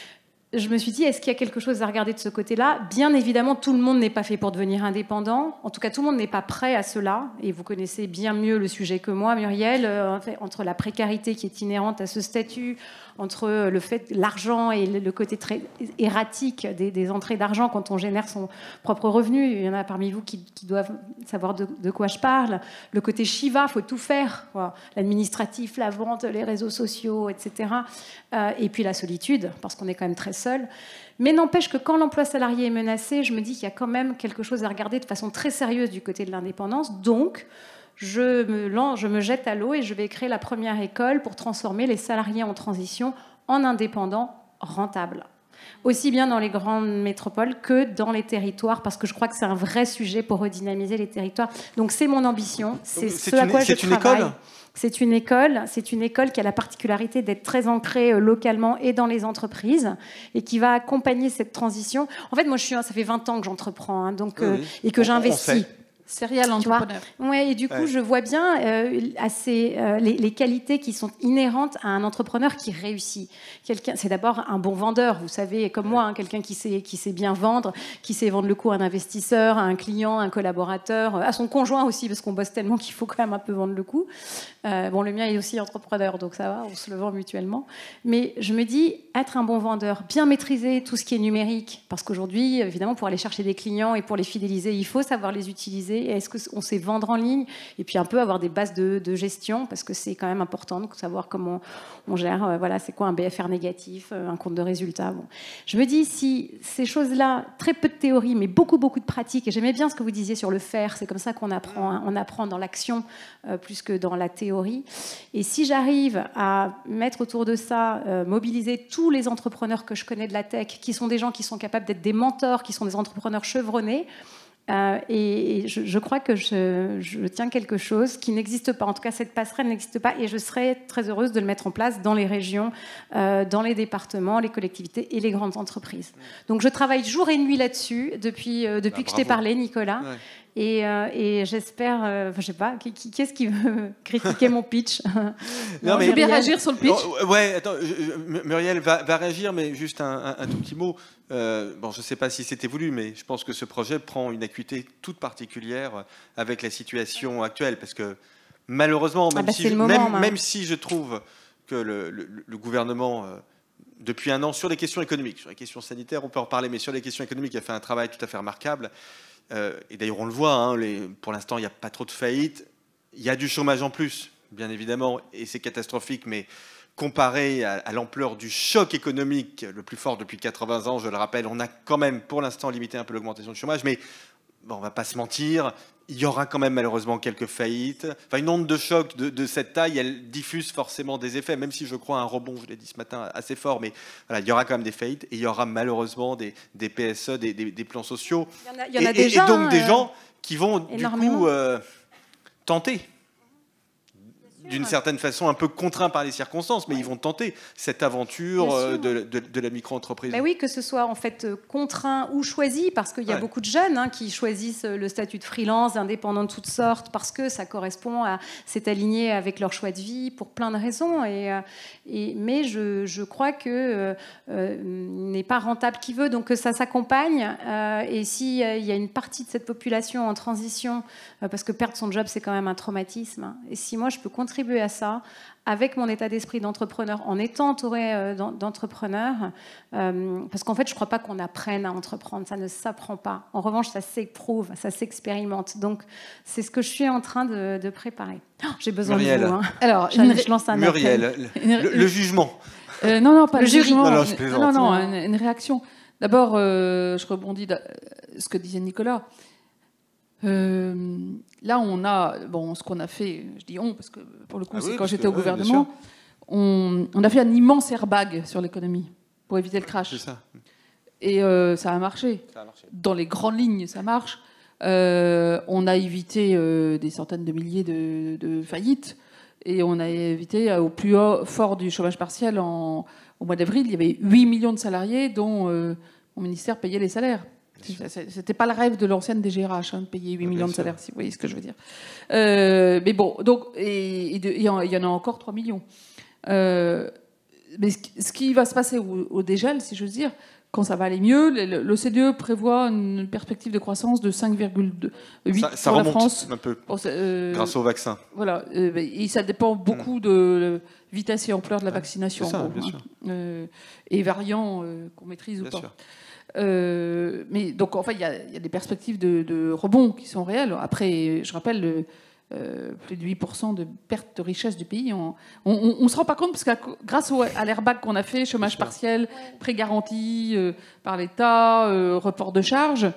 Je me suis dit, est-ce qu'il y a quelque chose à regarder de ce côté-là? Bien évidemment, tout le monde n'est pas fait pour devenir indépendant. En tout cas, tout le monde n'est pas prêt à cela. Et vous connaissez bien mieux le sujet que moi, Muriel, euh, entre la précarité qui est inhérente à ce statut, entre le fait, l'argent et le côté très erratique des, des entrées d'argent quand on génère son propre revenu. Il y en a parmi vous qui, qui doivent savoir de, de quoi je parle. Le côté Shiva, il faut tout faire. Voilà. L'administratif, la vente, les réseaux sociaux, et cetera. Euh, et puis la solitude, parce qu'on est quand même très seul. Mais n'empêche que quand l'emploi salarié est menacé, je me dis qu'il y a quand même quelque chose à regarder de façon très sérieuse du côté de l'indépendance. Donc, je me, lance, je me jette à l'eau et je vais créer la première école pour transformer les salariés en transition en indépendants rentables. Aussi bien dans les grandes métropoles que dans les territoires, parce que je crois que c'est un vrai sujet pour redynamiser les territoires. Donc c'est mon ambition, c'est ce à quoi je travaille. C'est une école ? C'est une école, c'est une école qui a la particularité d'être très ancrée localement et dans les entreprises et qui va accompagner cette transition. En fait, moi, je suis, ça fait vingt ans que j'entreprends, hein, donc, oui, euh, et que j'investis. Serial entrepreneur. Ouais, et du coup, ouais. je vois bien euh, assez, euh, les, les qualités qui sont inhérentes à un entrepreneur qui réussit. Quelqu'un, c'est d'abord un bon vendeur, vous savez, comme ouais. moi, hein, quelqu'un qui sait, qui sait bien vendre, qui sait vendre le coup à un investisseur, à un client, à un collaborateur, à son conjoint aussi, parce qu'on bosse tellement qu'il faut quand même un peu vendre le coup. Euh, bon, le mien est aussi entrepreneur, donc ça va, on se le vend mutuellement. Mais je me dis, être un bon vendeur, bien maîtriser tout ce qui est numérique, parce qu'aujourd'hui, évidemment, pour aller chercher des clients et pour les fidéliser, il faut savoir les utiliser. Est-ce qu'on sait vendre en ligne? Et puis un peu avoir des bases de, de gestion, parce que c'est quand même important de savoir comment on gère, euh, voilà, c'est quoi un B F R négatif, euh, un compte de résultat. Bon. Je me dis, si ces choses-là, très peu de théorie, mais beaucoup, beaucoup de pratique, et j'aimais bien ce que vous disiez sur le faire, c'est comme ça qu'on apprend, hein, on apprend dans l'action euh, plus que dans la théorie. Et si j'arrive à mettre autour de ça, euh, mobiliser tous les entrepreneurs que je connais de la tech, qui sont des gens qui sont capables d'être des mentors, qui sont des entrepreneurs chevronnés, Euh, et, et je, je crois que je, je tiens quelque chose qui n'existe pas. En tout cas, cette passerelle n'existe pas et je serais très heureuse de le mettre en place dans les régions, euh, dans les départements, les collectivités et les grandes entreprises. Donc je travaille jour et nuit là-dessus depuis, euh, depuis bah, que je t'ai parlé, Nicolas. Ouais. Et, euh, et j'espère, euh, je sais pas, qui, qui, qu'est-ce qui veut critiquer mon pitch? Non, mais je vais bien réagir sur le pitch. Non, ouais, attends, je, je, Muriel va, va réagir, mais juste un, un, un tout petit mot. Euh, bon, je ne sais pas si c'était voulu, mais je pense que ce projet prend une acuité toute particulière avec la situation actuelle, parce que malheureusement, même, ah bah si, je, moment, même, même si je trouve que le, le, le gouvernement, euh, depuis un an, sur les questions économiques, sur les questions sanitaires, on peut en reparler, mais sur les questions économiques, a fait un travail tout à fait remarquable. Euh, et d'ailleurs, on le voit, hein, les, pour l'instant, il n'y a pas trop de faillites. Il y a du chômage en plus, bien évidemment, et c'est catastrophique, mais comparé à, à l'ampleur du choc économique, le plus fort depuis quatre-vingts ans, je le rappelle, on a quand même, pour l'instant, limité un peu l'augmentation du chômage, mais bon, on ne va pas se mentir, il y aura quand même malheureusement quelques faillites. Enfin, une onde de choc de, de cette taille, elle diffuse forcément des effets, même si je crois à un rebond, je l'ai dit ce matin, assez fort, mais voilà, il y aura quand même des faillites et il y aura malheureusement des, des P S E, des, des, des plans sociaux. Il y en a, il y en a et, déjà, et donc hein, des gens qui vont énormément. du coup euh, tenter. d'une certaine façon un peu contraints par les circonstances, mais ouais. ils vont tenter cette aventure euh, de, de, de la micro-entreprise. Ben oui, que ce soit en fait contraint ou choisi, parce qu'il y a ouais. beaucoup de jeunes hein, qui choisissent le statut de freelance, d'indépendant de toutes sortes, parce que ça correspond à c'est aligné avec leur choix de vie pour plein de raisons. Et, et mais je, je crois que euh, n'est pas rentable qui veut, donc que ça s'accompagne. Euh, et s'il euh, y a une partie de cette population en transition, euh, parce que perdre son job c'est quand même un traumatisme. Hein, et si moi je peux contribuer à ça, avec mon état d'esprit d'entrepreneur, en étant entouré euh, d'entrepreneurs, euh, parce qu'en fait, je ne crois pas qu'on apprenne à entreprendre, ça ne s'apprend pas. En revanche, ça s'éprouve, ça s'expérimente. Donc, c'est ce que je suis en train de, de préparer. Oh, j'ai besoin Muriel. de vous. Hein. Alors, je, je lance un Muriel, appel. le, le jugement. Euh, non, non, pas le le jury. jugement. Non, non, je plaisante. non, non, une, une réaction. D'abord, euh, je rebondis sur ce que disait Nicolas. Euh, là, on a, bon, ce qu'on a fait, je dis on, parce que pour le coup, ah c'est oui, quand j'étais au gouvernement, on, on a fait un immense airbag sur l'économie pour éviter le crash. C'est ça. Et euh, ça a marché. Ça a marché. Dans les grandes lignes, ça marche. Euh, on a évité euh, des centaines de milliers de, de faillites et on a évité euh, au plus haut, fort du chômage partiel en, au mois d'avril, il y avait huit millions de salariés dont euh, mon ministère payait les salaires. C'était pas le rêve de l'ancienne D G R H hein, de payer huit millions de salaires, si vous voyez ce que je veux dire. Euh, mais bon, donc, et il y en a encore trois millions. Euh, mais ce qui va se passer au, au dégel, si j'ose dire, quand ça va aller mieux, l'O C D E prévoit une perspective de croissance de cinq virgule huit ça, ça pour remonte la France. Un peu, pour, euh, grâce au vaccin. Voilà, euh, et ça dépend beaucoup mmh. de vitesse et ampleur de la vaccination. Ça, en gros, bien hein. sûr. Euh, et variants euh, qu'on maîtrise bien ou pas. Sûr. Euh, mais donc, enfin, il y, y a des perspectives de, de rebond qui sont réelles. Après, je rappelle, le, euh, plus de huit pour cent de perte de richesse du pays. On ne se rend pas compte, parce que grâce au, à l'airbag qu'on a fait, chômage partiel, prêt garanti euh, par l'État, euh, report de charges,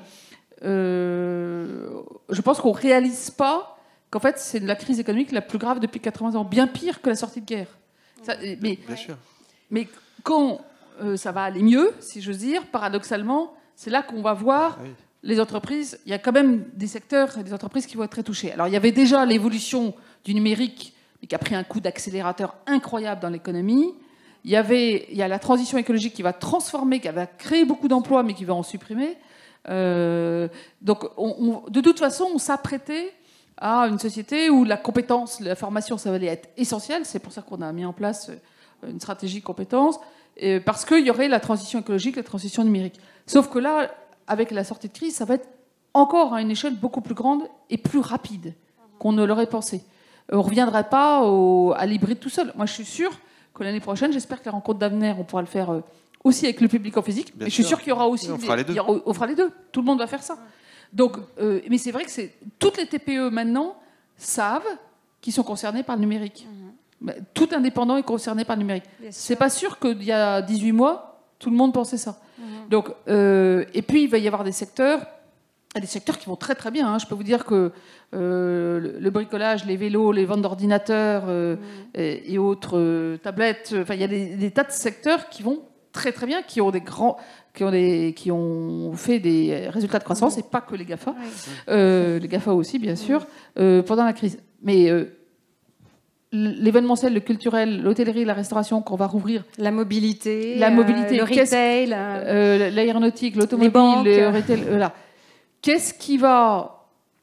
euh, je pense qu'on ne réalise pas qu'en fait, c'est la crise économique la plus grave depuis quatre-vingts ans, bien pire que la sortie de guerre. Ça, mais, bien sûr. Mais quand... Euh, ça va aller mieux, si j'ose dire. Paradoxalement, c'est là qu'on va voir oui. les entreprises. Il y a quand même des secteurs et des entreprises qui vont être très touchées. Alors, il y avait déjà l'évolution du numérique, mais qui a pris un coup d'accélérateur incroyable dans l'économie. Il y avait, il y a la transition écologique qui va transformer, qui va créer beaucoup d'emplois, mais qui va en supprimer. Euh, donc, on, on, de toute façon, on s'apprêtait à une société où la compétence, la formation, ça allait être essentiel. C'est pour ça qu'on a mis en place une stratégie compétences. Parce qu'il y aurait la transition écologique, la transition numérique. Sauf que là, avec la sortie de crise, ça va être encore à une échelle beaucoup plus grande et plus rapide qu'on ne l'aurait pensé. On ne reviendrait pas au, à l'hybride tout seul. Moi, je suis sûre que l'année prochaine, j'espère que la rencontre d'avenir, on pourra le faire aussi avec le public en physique. Bien mais sûr. Je suis sûre qu'il y aura aussi... On fera les deux. Il y aura, on fera les deux. Tout le monde va faire ça. Donc, euh, mais c'est vrai que c'est, toutes les T P E, maintenant, savent qu'ils sont concernés par le numérique. Mmh. Tout indépendant est concerné par le numérique. C'est pas sûr qu'il y a dix-huit mois, tout le monde pensait ça. Mmh. Donc, euh, et puis, il va y avoir des secteurs, des secteurs qui vont très très bien. Hein. Je peux vous dire que euh, le bricolage, les vélos, les ventes d'ordinateurs euh, mmh. et, et autres euh, tablettes, enfin, il y a des, des tas de secteurs qui vont très très bien, qui ont des grands, qui ont des, qui ont fait des résultats de croissance, mmh. et pas que les GAFA, oui. euh, les GAFA aussi bien sûr, euh, pendant la crise. Mais euh, l'événementiel, le culturel, l'hôtellerie, la restauration qu'on va rouvrir. La mobilité, la mobilité euh, le retail, euh, l'aéronautique, l'automobile, le retail. Voilà. Qu'est-ce qui va,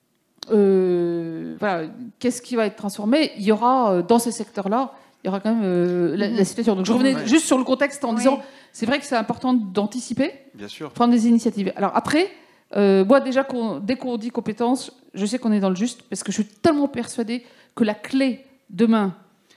euh, voilà, qu'est-ce qui va être transformé? Il y aura dans ces secteurs-là, il y aura quand même euh, la, mm-hmm. la situation. Donc je revenais ouais. juste sur le contexte en oui. disant, c'est vrai que c'est important d'anticiper, bien sûr, prendre des initiatives. Alors après, euh, moi déjà, qu'on, dès qu'on dit compétences, je sais qu'on est dans le juste parce que je suis tellement persuadée que la clé demain,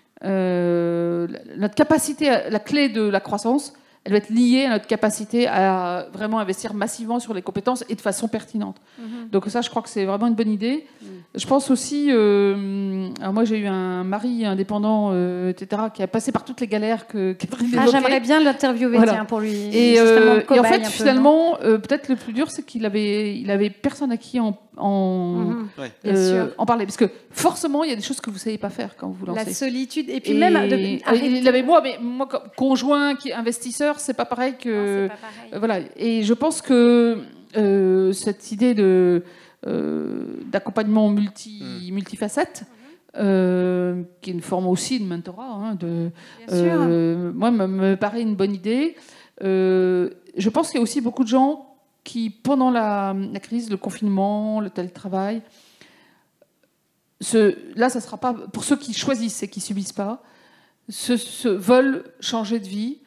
euh, notre capacité, à, la clé de la croissance, elle va être liée à notre capacité à vraiment investir massivement sur les compétences et de façon pertinente. Mm-hmm. Donc ça, je crois que c'est vraiment une bonne idée. Mm. Je pense aussi, euh, alors moi j'ai eu un mari indépendant, euh, et cetera, qui a passé par toutes les galères que Catherine ah, j'aimerais bien l'interviewer voilà. tiens, pour lui. Et, euh, et en fait, finalement, euh, peut-être le plus dur, c'est qu'il avait, il avait personne à qui en, en, mm-hmm. euh, en parler. Parce que forcément, il y a des choses que vous ne savez pas faire quand vous vous lancez. La solitude. Et puis et même... De, il avait moi, mais moi, conjoint qui est investisseur, c'est pas pareil que... Non, c'est pas pareil. Euh, voilà. Et je pense que euh, cette idée de, euh, d'accompagnement multi, mmh. multifacette, mmh. euh, qui est une forme aussi de mentorat. Hein, de, euh, moi, me, me paraît une bonne idée. Euh, je pense qu'il y a aussi beaucoup de gens qui, pendant la, la crise, le confinement, le télétravail, ce, là, ça sera pas pour ceux qui choisissent et qui subissent pas, se, se, veulent changer de vie.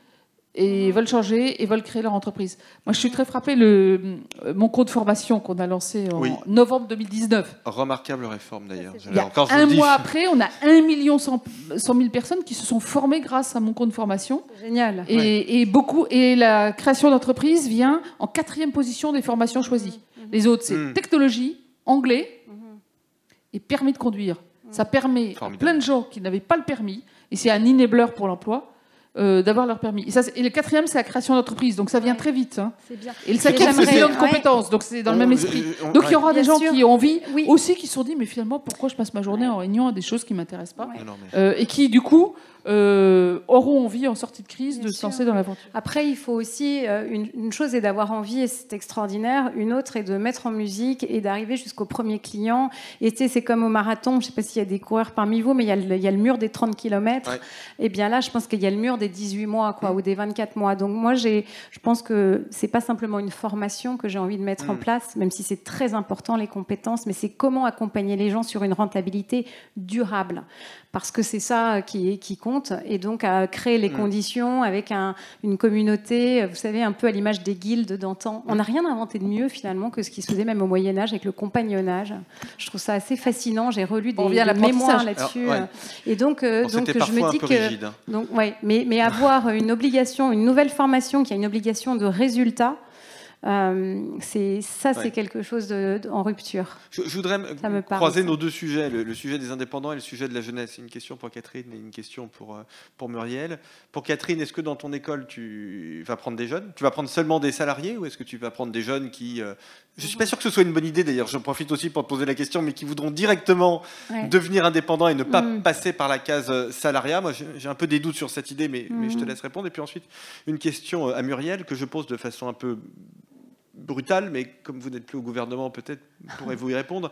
Et veulent changer et veulent créer leur entreprise. Moi, je suis très frappée. Le, mon cours de formation qu'on a lancé en oui. novembre deux mille dix-neuf. Remarquable réforme, d'ailleurs. Un mois après, on a un million cent mille personnes qui se sont formées grâce à mon cours de formation. Génial. Et, ouais. et, beaucoup, et la création d'entreprise vient en quatrième position des formations choisies. Mmh. Les autres, c'est mmh. technologie, anglais mmh. et permis de conduire. Mmh. Ça permet à plein de gens qui n'avaient pas le permis, et c'est un enabler pour l'emploi, Euh, d'avoir leur permis. Et, ça, et le quatrième, c'est la création d'entreprise. Donc ça vient très vite. Hein. C'est bien. Et le cinquième, c'est de compétences. Donc c'est dans on, le même esprit. On, donc il y aura des gens sûr. qui ont envie, oui. aussi qui se sont dit, mais finalement, pourquoi je passe ma journée ouais. en réunion à des choses qui ne m'intéressent pas ouais. euh, et qui, du coup, euh, auront envie, en sortie de crise, bien de sûr. se lancer dans l'aventure. Après, il faut aussi, euh, une, une chose est d'avoir envie, et c'est extraordinaire. Une autre est de mettre en musique et d'arriver jusqu'au premier client. Et tu sais, c'est comme au marathon. Je ne sais pas s'il y a des coureurs parmi vous, mais il y a le, il y a le mur des trente kilomètres. Ouais. Et bien là, je pense qu'il y a le mur des dix-huit mois, quoi, mmh. ou des vingt-quatre mois. Donc moi, j'ai, je pense que c'est pas simplement une formation que j'ai envie de mettre mmh. en place, même si c'est très important, les compétences, mais c'est comment accompagner les gens sur une rentabilité durable. Parce que c'est ça qui, qui compte. Et donc, à créer les mmh. conditions avec un, une communauté, vous savez, un peu à l'image des guildes d'antan. On n'a rien inventé de mieux, finalement, que ce qui se faisait même au Moyen-Âge avec le compagnonnage. Je trouve ça assez fascinant. J'ai relu des, des mémoires là-dessus. Alors, ouais. Et donc, euh, donc je me dis que... Rigide, hein. donc, ouais, mais, mais avoir une obligation, une nouvelle formation qui a une obligation de résultat, Euh, c'est, ça, ouais. c'est quelque chose de, de, en rupture. Je, je voudrais me croiser nos deux sujets, le, le sujet des indépendants et le sujet de la jeunesse. Une question pour Catherine et une question pour, pour Muriel. Pour Catherine, est-ce que dans ton école, tu vas prendre des jeunes ? Tu vas prendre seulement des salariés ou est-ce que tu vas prendre des jeunes qui... Euh, je ne suis pas sûr que ce soit une bonne idée, d'ailleurs, j'en profite aussi pour te poser la question, mais qui voudront directement ouais. devenir indépendants et ne pas mmh. passer par la case salariat. Moi, j'ai, j'ai un peu des doutes sur cette idée, mais, mmh. mais je te laisse répondre. Et puis ensuite, une question à Muriel que je pose de façon un peu... brutale, mais comme vous n'êtes plus au gouvernement, peut-être pourrez-vous y répondre.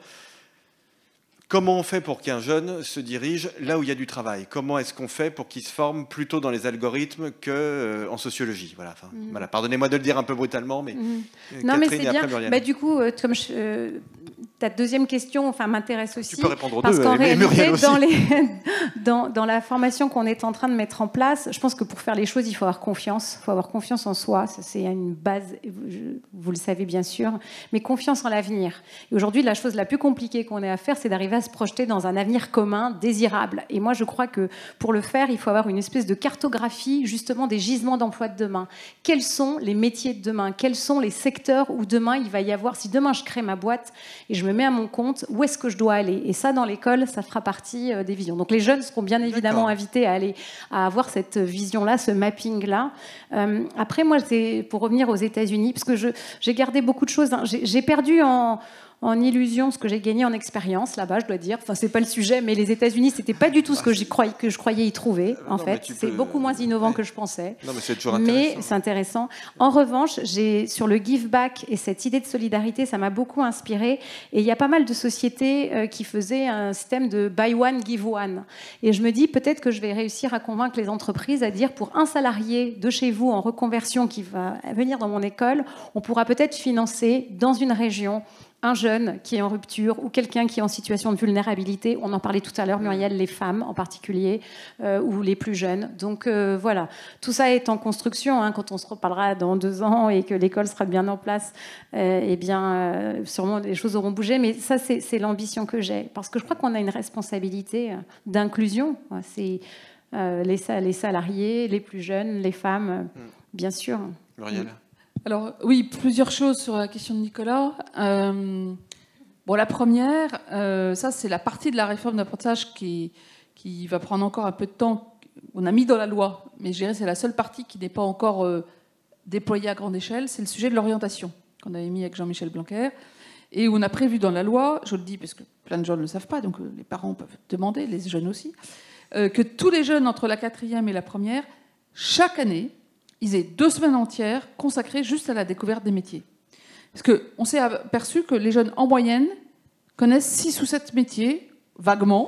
Comment on fait pour qu'un jeune se dirige là où il y a du travail ? Comment est-ce qu'on fait pour qu'il se forme plutôt dans les algorithmes qu'en euh, sociologie ? Voilà, enfin, mmh. voilà, pardonnez-moi de le dire un peu brutalement, mais... Mmh. Non, mais c'est bien. Bah, du coup, euh, comme je, euh, ta deuxième question enfin, m'intéresse aussi. Tu peux répondre aux parce deux, qu'en mais réalité, dans, les, dans, dans la formation qu'on est en train de mettre en place, je pense que pour faire les choses, il faut avoir confiance. Il faut avoir confiance en soi. Ça, c'est une base, vous le savez bien sûr, mais confiance en l'avenir. Et aujourd'hui, la chose la plus compliquée qu'on ait à faire, c'est d'arriver à se projeter dans un avenir commun, désirable. Et moi, je crois que pour le faire, il faut avoir une espèce de cartographie, justement, des gisements d'emploi de demain. Quels sont les métiers de demain ? Quels sont les secteurs où demain, il va y avoir... Si demain, je crée ma boîte et je me mets à mon compte, où est-ce que je dois aller ? Et ça, dans l'école, ça fera partie des visions. Donc, les jeunes seront bien évidemment D'accord. invités à aller à avoir cette vision-là, ce mapping-là. Euh, après, moi, c'est pour revenir aux États-Unis, parce que je, j'ai gardé beaucoup de choses. Hein. J'ai, j'ai perdu en... en illusion ce que j'ai gagné en expérience là-bas, je dois dire. Enfin, c'est pas le sujet, mais les États-Unis, c'était pas du tout ce que, j'y croyais, que je croyais y trouver, en non, fait. C'est peux... beaucoup moins innovant ouais. que je pensais. Non, mais c'est toujours intéressant. Mais c'est intéressant. En revanche, j'ai, sur le give back et cette idée de solidarité, ça m'a beaucoup inspirée. Et il y a pas mal de sociétés euh, qui faisaient un système de buy one, give one. Et je me dis, peut-être que je vais réussir à convaincre les entreprises à dire, pour un salarié de chez vous en reconversion qui va venir dans mon école, on pourra peut-être financer dans une région un jeune qui est en rupture ou quelqu'un qui est en situation de vulnérabilité. On en parlait tout à l'heure, Muriel, les femmes en particulier, euh, ou les plus jeunes. Donc euh, voilà, tout ça est en construction. Hein, quand on se reparlera dans deux ans et que l'école sera bien en place, euh, eh bien, euh, sûrement les choses auront bougé. Mais ça, c'est, c'est l'ambition que j'ai. Parce que je crois qu'on a une responsabilité d'inclusion. C'est euh, les, les salariés, les plus jeunes, les femmes, bien sûr. Muriel ? Alors oui, plusieurs choses sur la question de Nicolas. Euh, bon, la première, euh, ça c'est la partie de la réforme d'apprentissage qui, qui va prendre encore un peu de temps. On a mis dans la loi, mais je dirais c'est la seule partie qui n'est pas encore euh, déployée à grande échelle, c'est le sujet de l'orientation qu'on avait mis avec Jean-Michel Blanquer et où on a prévu dans la loi, je le dis parce que plein de gens ne le savent pas, donc euh, les parents peuvent demander, les jeunes aussi, euh, que tous les jeunes entre la quatrième et la première, chaque année, ils aient deux semaines entières consacrées juste à la découverte des métiers. Parce qu'on s'est aperçu que les jeunes, en moyenne, connaissent six ou sept métiers, vaguement,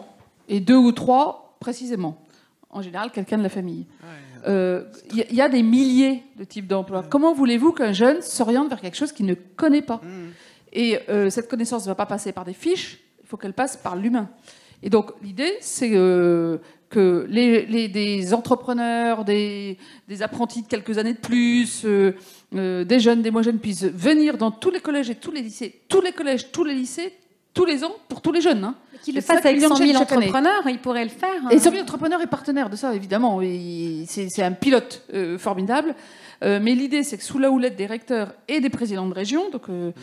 et deux ou trois précisément. En général, quelqu'un de la famille. Il ouais, euh, y, y a des milliers de types d'emplois. Ouais. Comment voulez-vous qu'un jeune s'oriente vers quelque chose qu'il ne connaît pas? mmh. Et euh, cette connaissance ne va pas passer par des fiches, il faut qu'elle passe par l'humain. Et donc, l'idée, c'est euh, que les, les, des entrepreneurs, des, des apprentis de quelques années de plus, euh, euh, des jeunes, des moins jeunes, puissent venir dans tous les collèges et tous les lycées, tous les collèges, tous les lycées, tous les ans, pour tous les jeunes. Hein. Qu'ils le fassent avec cent mille entrepreneurs, ils pourraient le faire. Hein. Et cent mille entrepreneurs et partenaires de ça, évidemment. C'est un pilote euh, formidable. Euh, mais l'idée, c'est que sous la houlette des recteurs et des présidents de région, donc euh,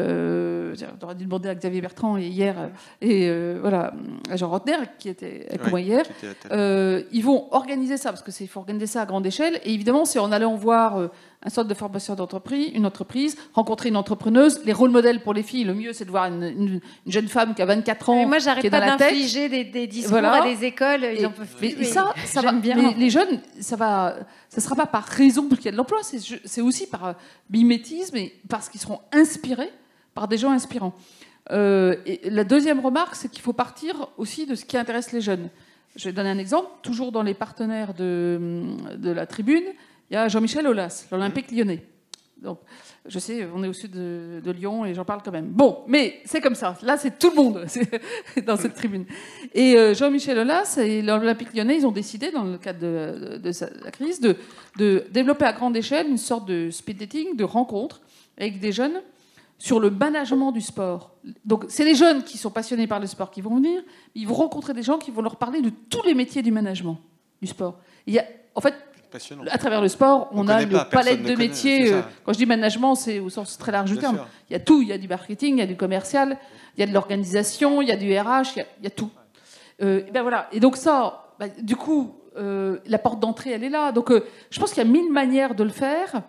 euh, j'aurais dû demander à Xavier Bertrand et hier, et euh, voilà, à Jean Rotner, qui était avec oui, moi hier, euh, ils vont organiser ça, parce qu'il faut organiser ça à grande échelle. Et évidemment, c'est en allant voir euh, un centre de formation d'entreprise, une entreprise, rencontrer une entrepreneuse. Les rôles modèles pour les filles, le mieux, c'est de voir une, une, une jeune femme qui a vingt-quatre ans. Mais moi, j'arrête pas d'infliger des, des discours voilà. à des écoles. Et, en peuvent mais, et ça, ça va bien. Mais les jeunes, ça va, ça sera pas par raison qu'il y a de l'emploi, c'est aussi par mimétisme et parce qu'ils seront inspirés par des gens inspirants. Euh, et la deuxième remarque, c'est qu'il faut partir aussi de ce qui intéresse les jeunes. Je vais donner un exemple. Toujours dans les partenaires de, de la tribune, il y a Jean-Michel Aulas, l'Olympique lyonnais. Donc, je sais, on est au sud de, de Lyon et j'en parle quand même. Bon, mais c'est comme ça. Là, c'est tout le monde dans cette tribune. Et euh, Jean-Michel Aulas et l'Olympique lyonnais, ils ont décidé, dans le cadre de, de, de la crise, de, de développer à grande échelle une sorte de speed dating, de rencontre avec des jeunes sur le management du sport. Donc, c'est les jeunes qui sont passionnés par le sport qui vont venir. Ils vont rencontrer des gens qui vont leur parler de tous les métiers du management du sport. Il y a, en fait, passionnant. À travers le sport, on, on a une pas, palette de métiers. Euh, quand je dis management, c'est au sens très large du terme. Il y a tout. Il y a du marketing, il y a du commercial, il y a de l'organisation, il y a du R H, il y a, il y a tout. Euh, et ben voilà. Et donc ça, bah, du coup, euh, la porte d'entrée, elle est là. Donc euh, je pense qu'il y a mille manières de le faire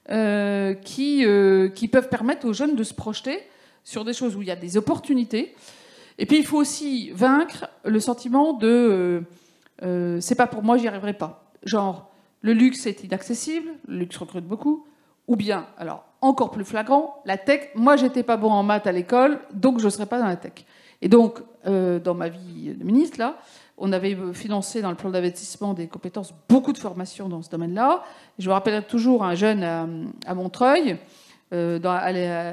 euh, qui, euh, qui peuvent permettre aux jeunes de se projeter sur des choses où il y a des opportunités. Et puis il faut aussi vaincre le sentiment de euh, euh, c'est pas pour moi, j'y arriverai pas. Genre, le luxe est inaccessible, le luxe recrute beaucoup, ou bien, alors encore plus flagrant, la tech. Moi, j'étais pas bon en maths à l'école, donc je ne serais pas dans la tech. Et donc, euh, dans ma vie de ministre, là, on avait financé dans le plan d'investissement des compétences beaucoup de formations dans ce domaine-là. Je me rappellerai toujours un jeune à, à Montreuil, euh, dans, à,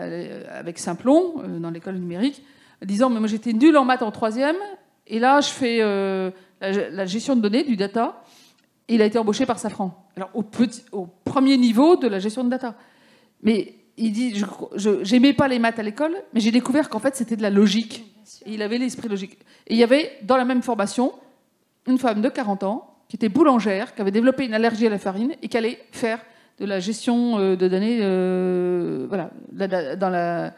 à, avec Saint-Plon, euh, dans l'école numérique, disant mais moi j'étais nulle en maths en troisième, et là je fais euh, la, la gestion de données, du data. Et il a été embauché par Safran. Alors, au, petit, au premier niveau de la gestion de data. Mais il dit, je n'aimais pas les maths à l'école, mais j'ai découvert qu'en fait, c'était de la logique. Et il avait l'esprit logique. Et il y avait, dans la même formation, une femme de quarante ans, qui était boulangère, qui avait développé une allergie à la farine, et qui allait faire de la gestion de données euh, voilà, dans la,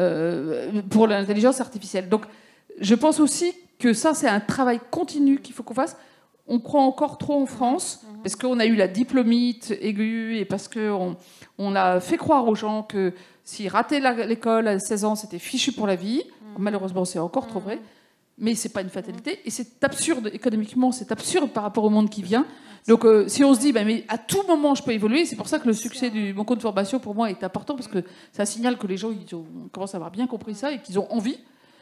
euh, pour l'intelligence artificielle. Donc, je pense aussi que ça, c'est un travail continu qu'il faut qu'on fasse. On croit encore trop en France, parce qu'on a eu la diplômite aiguë et parce qu'on on a fait croire aux gens que s'ils rataient l'école à seize ans, c'était fichu pour la vie. Malheureusement, c'est encore trop vrai. Mais ce n'est pas une fatalité. Et c'est absurde, économiquement, c'est absurde par rapport au monde qui vient. Donc, euh, si on se dit, bah, mais à tout moment, je peux évoluer, c'est pour ça que le succès du mon compte de formation, pour moi, est important, parce que ça signale que les gens ils ont, commencent à avoir bien compris ça et qu'ils ont envie.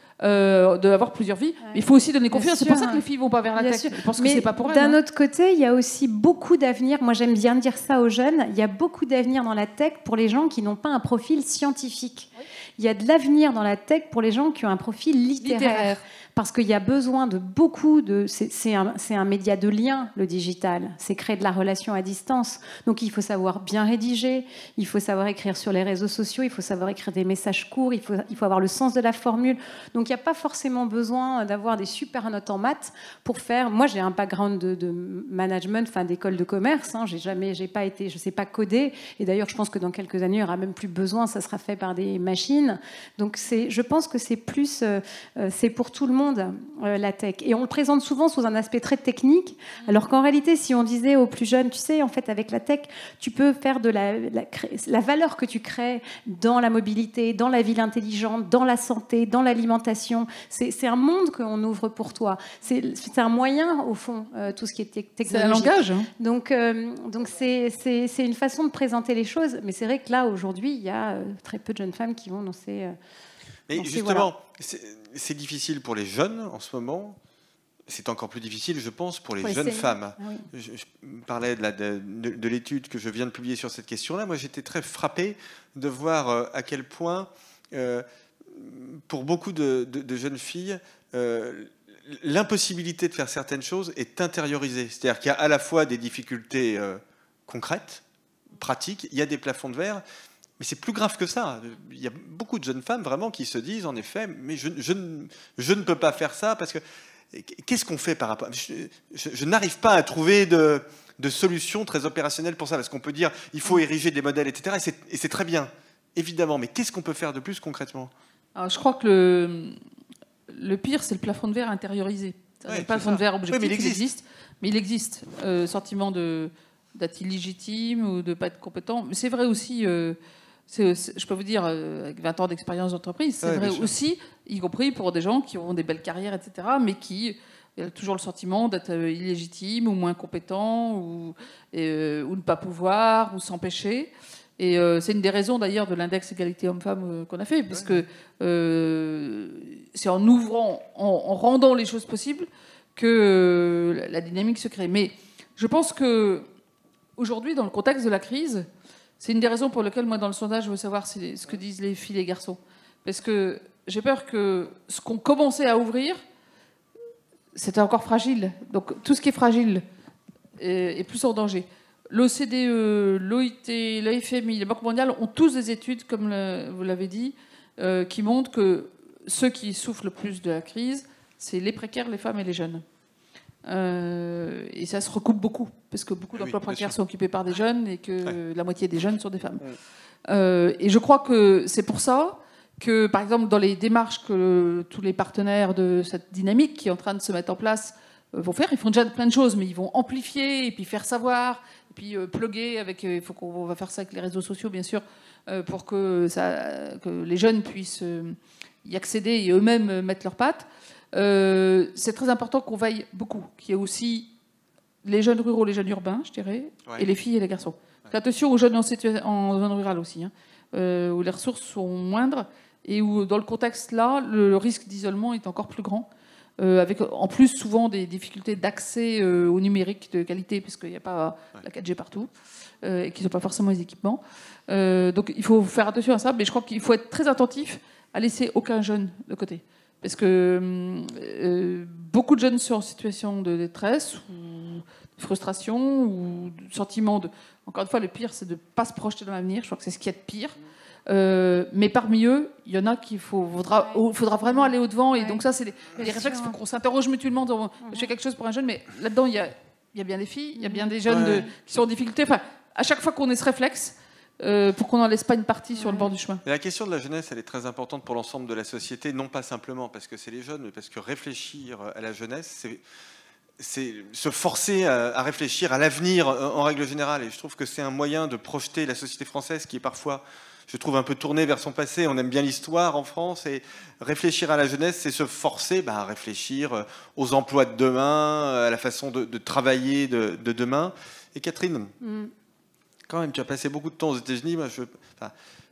Euh, d'avoir plusieurs vies. Ouais. Il faut aussi donner confiance. C'est pour ça que les filles vont pas vers la bien tech. Sûr. Je pense que c'est pas pour elles. D'un hein. autre côté, il y a aussi beaucoup d'avenir. Moi, j'aime bien dire ça aux jeunes. Il y a beaucoup d'avenir dans la tech pour les gens qui n'ont pas un profil scientifique. Oui. Il y a de l'avenir dans la tech pour les gens qui ont un profil littéraire. littéraire. Parce qu'il y a besoin de beaucoup de... C'est un, un média de lien, le digital. C'est créer de la relation à distance. Donc, il faut savoir bien rédiger, il faut savoir écrire sur les réseaux sociaux, il faut savoir écrire des messages courts, il faut, il faut avoir le sens de la formule. Donc, il n'y a pas forcément besoin d'avoir des super notes en maths pour faire... Moi, j'ai un background de, de management, enfin, d'école de commerce. Hein. J'ai jamais... J'ai pas été... Je ne sais pas coder. Et d'ailleurs, je pense que dans quelques années, il n'y aura même plus besoin. Ça sera fait par des machines. Donc, je pense que c'est plus... Euh, c'est pour tout le monde. Euh, la tech. Et on le présente souvent sous un aspect très technique, alors qu'en réalité, si on disait aux plus jeunes, tu sais, en fait, avec la tech, tu peux faire de la, la, la valeur que tu crées dans la mobilité, dans la ville intelligente, dans la santé, dans l'alimentation. C'est un monde qu'on ouvre pour toi. C'est un moyen, au fond, euh, tout ce qui est te technologique. C'est un langage. Hein. Donc, euh, donc c'est une façon de présenter les choses. Mais c'est vrai que là, aujourd'hui, il y a euh, très peu de jeunes femmes qui vont dans ces... Euh, Mais justement, voilà. c'est difficile pour les jeunes en ce moment c'est encore plus difficile, je pense, pour les ouais, jeunes femmes. Ah oui. je, je parlais de, la, de, de, de l'étude que je viens de publier sur cette question-là. Moi, j'étais très frappé de voir euh, à quel point, euh, pour beaucoup de, de, de jeunes filles, euh, l'impossibilité de faire certaines choses est intériorisée. C'est-à-dire qu'il y a à la fois des difficultés euh, concrètes, pratiques, il y a des plafonds de verre, mais c'est plus grave que ça. Il y a beaucoup de jeunes femmes vraiment qui se disent, en effet, mais je, je, je ne peux pas faire ça parce que qu'est-ce qu'on fait par rapport... Je, je, je n'arrive pas à trouver de, de solution très opérationnelle pour ça, parce qu'on peut dire il faut ériger des modèles, et cetera. Et c'est, et c'est très bien, évidemment. Mais qu'est-ce qu'on peut faire de plus concrètement? Alors, je crois que le, le pire, c'est le plafond de verre intériorisé. Ouais, le plafond de verre objectif, oui, mais il existe. il existe. Mais il existe. Euh, sentiment de, d'être illégitime ou de ne pas être compétent. Mais c'est vrai aussi... Euh, C'est, c'est, je peux vous dire, euh, avec vingt ans d'expérience d'entreprise, c'est ouais, vrai aussi, y compris pour des gens qui ont des belles carrières, et cetera, mais qui ont toujours le sentiment d'être illégitimes ou moins compétents, ou, et, euh, ou ne pas pouvoir, ou s'empêcher. Et euh, c'est une des raisons d'ailleurs de l'index égalité homme-femme euh, qu'on a fait, puisque ouais. euh, c'est en ouvrant, en, en rendant les choses possibles que euh, la dynamique se crée. Mais je pense que aujourd'hui, dans le contexte de la crise, c'est une des raisons pour lesquelles, moi, dans le sondage, je veux savoir ce que disent les filles et les garçons. Parce que j'ai peur que ce qu'on commençait à ouvrir, c'était encore fragile. Donc, tout ce qui est fragile est, est plus en danger. L'O C D E, l'O I T, l'A F M I, la Banque mondiale ont tous des études, comme le, vous l'avez dit, euh, qui montrent que ceux qui souffrent le plus de la crise, c'est les précaires, les femmes et les jeunes. Euh, et ça se recoupe beaucoup, parce que beaucoup d'emplois oui, précaires sont occupés par des jeunes et que ouais. la moitié des jeunes sont des femmes. Ouais. Euh, et je crois que c'est pour ça que, par exemple, dans les démarches que tous les partenaires de cette dynamique qui est en train de se mettre en place euh, vont faire, ils font déjà plein de choses, mais ils vont amplifier et puis faire savoir, et puis euh, plugger avec. Il euh, faut qu'on va faire ça avec les réseaux sociaux, bien sûr, euh, pour que, ça, que les jeunes puissent euh, y accéder et eux-mêmes euh, mettre leurs pattes. Euh, c'est très important qu'on veille beaucoup, qu'il y ait aussi les jeunes ruraux, les jeunes urbains, je dirais, ouais. et les filles et les garçons. Ouais. Attention aux jeunes en, situa- en zone rurale aussi, hein, euh, où les ressources sont moindres et où, dans le contexte là, le, le risque d'isolement est encore plus grand, euh, avec en plus souvent des difficultés d'accès euh, au numérique de qualité, parce qu'il n'y a pas ouais. la quatre G partout, euh, et qu'ils n'ont pas forcément les équipements. Euh, donc il faut faire attention à ça, mais je crois qu'il faut être très attentif à laisser aucun jeune de côté. Parce que euh, beaucoup de jeunes sont en situation de détresse ou de frustration ou de sentiment de... Encore une fois, le pire, c'est de ne pas se projeter dans l'avenir. Je crois que c'est ce qu'il y a de pire. Euh, mais parmi eux, il y en a qu'il faut, faudra, faudra vraiment aller au-devant. Et ouais. donc ça, c'est des, des réflexes. Il faut qu'on s'interroge mutuellement. Dans, je fais quelque chose pour un jeune, mais là-dedans, il y a, il y a bien des filles, il y a bien des jeunes ouais. de, qui sont en difficulté. Enfin, à chaque fois qu'on ait ce réflexe, Euh, pour qu'on n'en laisse pas une partie sur le bord du chemin. Et la question de la jeunesse, elle est très importante pour l'ensemble de la société, non pas simplement parce que c'est les jeunes, mais parce que réfléchir à la jeunesse, c'est, c'est se forcer à, à réfléchir à l'avenir en règle générale. Et je trouve que c'est un moyen de projeter la société française qui est parfois, je trouve, un peu tournée vers son passé. On aime bien l'histoire en France, et réfléchir à la jeunesse, c'est se forcer bah, à réfléchir aux emplois de demain, à la façon de, de travailler de, de demain. Et Catherine, mm. quand même, tu as passé beaucoup de temps aux États-Unis. Moi, je, enfin,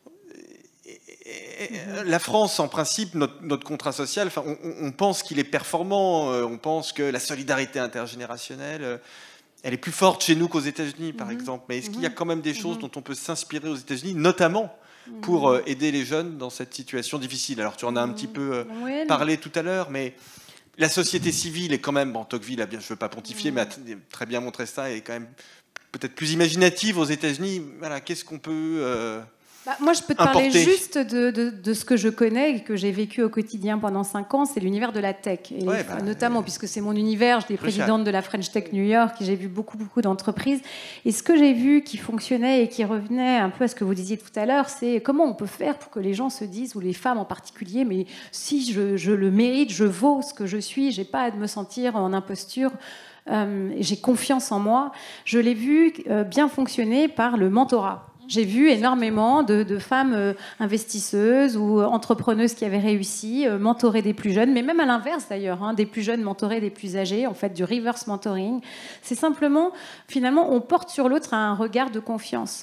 la France, en principe, notre, notre contrat social, enfin, on, on pense qu'il est performant. On pense que la solidarité intergénérationnelle, elle est plus forte chez nous qu'aux États-Unis, par mm-hmm. exemple. Mais est-ce mm-hmm. qu'il y a quand même des choses mm-hmm. dont on peut s'inspirer aux États-Unis, notamment pour mm-hmm. aider les jeunes dans cette situation difficile? Alors, tu en as un mm-hmm. petit peu oui, parlé mais... tout à l'heure, mais la société civile est quand même... Bon, Tocqueville, a bien, je ne veux pas pontifier, mm-hmm. mais a très bien montré ça, et quand même... peut-être plus imaginative aux États-Unis. Voilà, qu'est-ce qu'on peut euh, bah, moi, je peux te importer. parler juste de, de, de ce que je connais et que j'ai vécu au quotidien pendant cinq ans. C'est l'univers de la tech, et ouais, bah, notamment euh, puisque c'est mon univers. J'étais présidente de la French Tech New York, et j'ai vu beaucoup, beaucoup d'entreprises. Et ce que j'ai vu qui fonctionnait et qui revenait un peu à ce que vous disiez tout à l'heure, c'est comment on peut faire pour que les gens se disent, ou les femmes en particulier, mais si je, je le mérite, je vaux ce que je suis, j'ai pas à me sentir en imposture. Euh, j'ai confiance en moi. Je l'ai vu euh, bien fonctionner par le mentorat. J'ai vu énormément de, de femmes euh, investisseuses ou entrepreneuses qui avaient réussi, euh, mentorer des plus jeunes, mais même à l'inverse d'ailleurs, hein, des plus jeunes mentorer des plus âgés, en fait du reverse mentoring. C'est simplement, finalement, on porte sur l'autre un regard de confiance.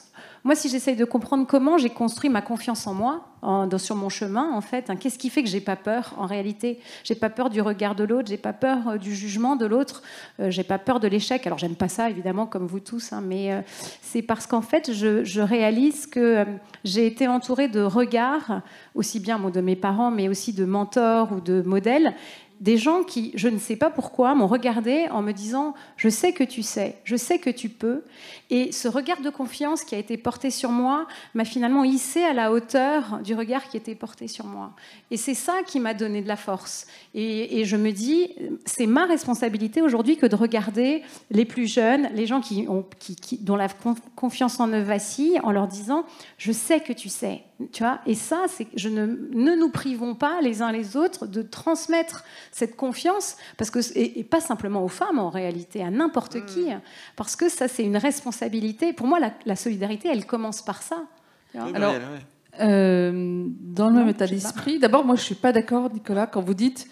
Moi, si j'essaye de comprendre comment j'ai construit ma confiance en moi, en, dans, sur mon chemin, en fait, hein, qu'est-ce qui fait que j'ai pas peur, en réalité? J'ai pas peur du regard de l'autre, j'ai pas peur euh, du jugement de l'autre, euh, j'ai pas peur de l'échec. Alors, j'aime pas ça, évidemment, comme vous tous, hein, mais euh, c'est parce qu'en fait, je, je réalise que euh, j'ai été entourée de regards, aussi bien bon, de mes parents, mais aussi de mentors ou de modèles, des gens qui, je ne sais pas pourquoi, m'ont regardé en me disant « je sais que tu sais, je sais que tu peux ». Et ce regard de confiance qui a été porté sur moi m'a finalement hissé à la hauteur du regard qui était porté sur moi. Et c'est ça qui m'a donné de la force. Et, et je me dis, c'est ma responsabilité aujourd'hui que de regarder les plus jeunes, les gens qui ont, qui, qui, dont la confiance en eux vacille, en leur disant « je sais que tu sais ». Tu vois, et ça, c'est je ne, ne nous privons pas les uns les autres de transmettre cette confiance, parce que, et, et pas simplement aux femmes en réalité, à n'importe mmh. qui, parce que ça, c'est une responsabilité. Pour moi, la, la solidarité, elle commence par ça. Oui, Alors, oui, oui. Euh, dans le non, même état d'esprit, d'abord, moi, je ne suis pas d'accord, Nicolas, quand vous dites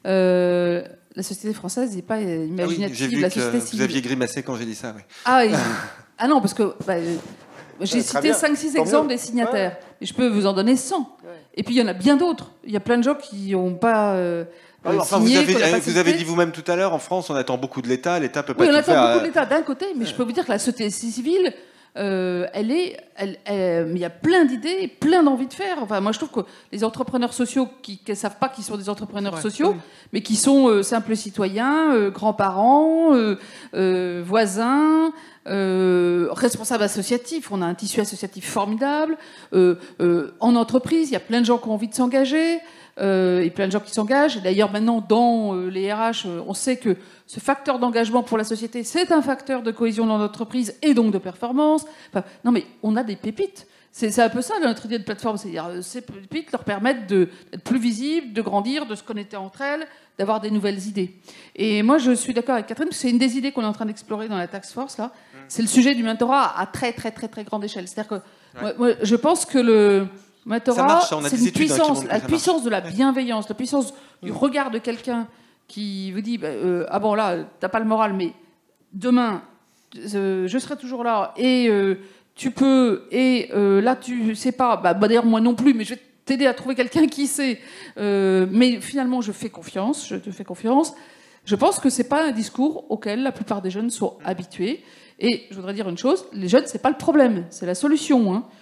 euh, la société française n'est pas imaginative. Ah oui, j'ai vu la que société vous civile. aviez grimacé quand j'ai dit ça. Oui. Ah, oui. ah non, parce que... Bah, j'ai cité cinq six exemples des signataires. Ouais. Et je peux vous en donner cent. Ouais. Et puis, il y en a bien d'autres. Il y a plein de gens qui n'ont pas euh, ah, enfin, signé. Vous avez, vous avez dit vous-même tout à l'heure, en France, on attend beaucoup de l'État. L'État peut pas oui, tout faire. Oui, on attend beaucoup à... de l'État d'un côté, mais ouais. je peux vous dire que la société civile, euh, elle est... Elle, elle, il y a plein d'idées, plein d'envie de faire. Enfin, moi, je trouve que les entrepreneurs sociaux qui ne savent pas qu'ils sont des entrepreneurs ouais. sociaux, ouais. mais qui sont euh, simples citoyens, euh, grands-parents, euh, euh, voisins... Euh, responsables associatifs, on a un tissu associatif formidable. Euh, euh, en entreprise, il y a plein de gens qui ont envie de s'engager, euh, et plein de gens qui s'engagent. D'ailleurs, maintenant, dans euh, les R H, euh, on sait que ce facteur d'engagement pour la société, c'est un facteur de cohésion dans l'entreprise et donc de performance. Enfin, non, mais on a des pépites. C'est un peu ça notre idée de plateforme, c'est-à-dire ces pépites leur permettent d'être plus visibles, de grandir, de se connecter entre elles, d'avoir des nouvelles idées. Et moi, je suis d'accord avec Catherine, parce que c'est une des idées qu'on est en train d'explorer dans la Task Force, là. Mmh. C'est le sujet du mentorat à très, très, très, très grande échelle. C'est-à-dire que ouais. moi, moi, je pense que le mentorat, c'est une puissance, la puissance de la bienveillance, la puissance mmh. du regard de quelqu'un qui vous dit bah, euh, ah bon, là, t'as pas le moral, mais demain, euh, je serai toujours là, et... Euh, tu peux, et euh, là, tu sais pas, bah, bah, d'ailleurs, moi non plus, mais je vais t'aider à trouver quelqu'un qui sait. Euh, mais finalement, je fais confiance, je te fais confiance. Je pense que c'est pas un discours auquel la plupart des jeunes sont habitués. Et je voudrais dire une chose, les jeunes, c'est pas le problème, c'est la solution. Hein.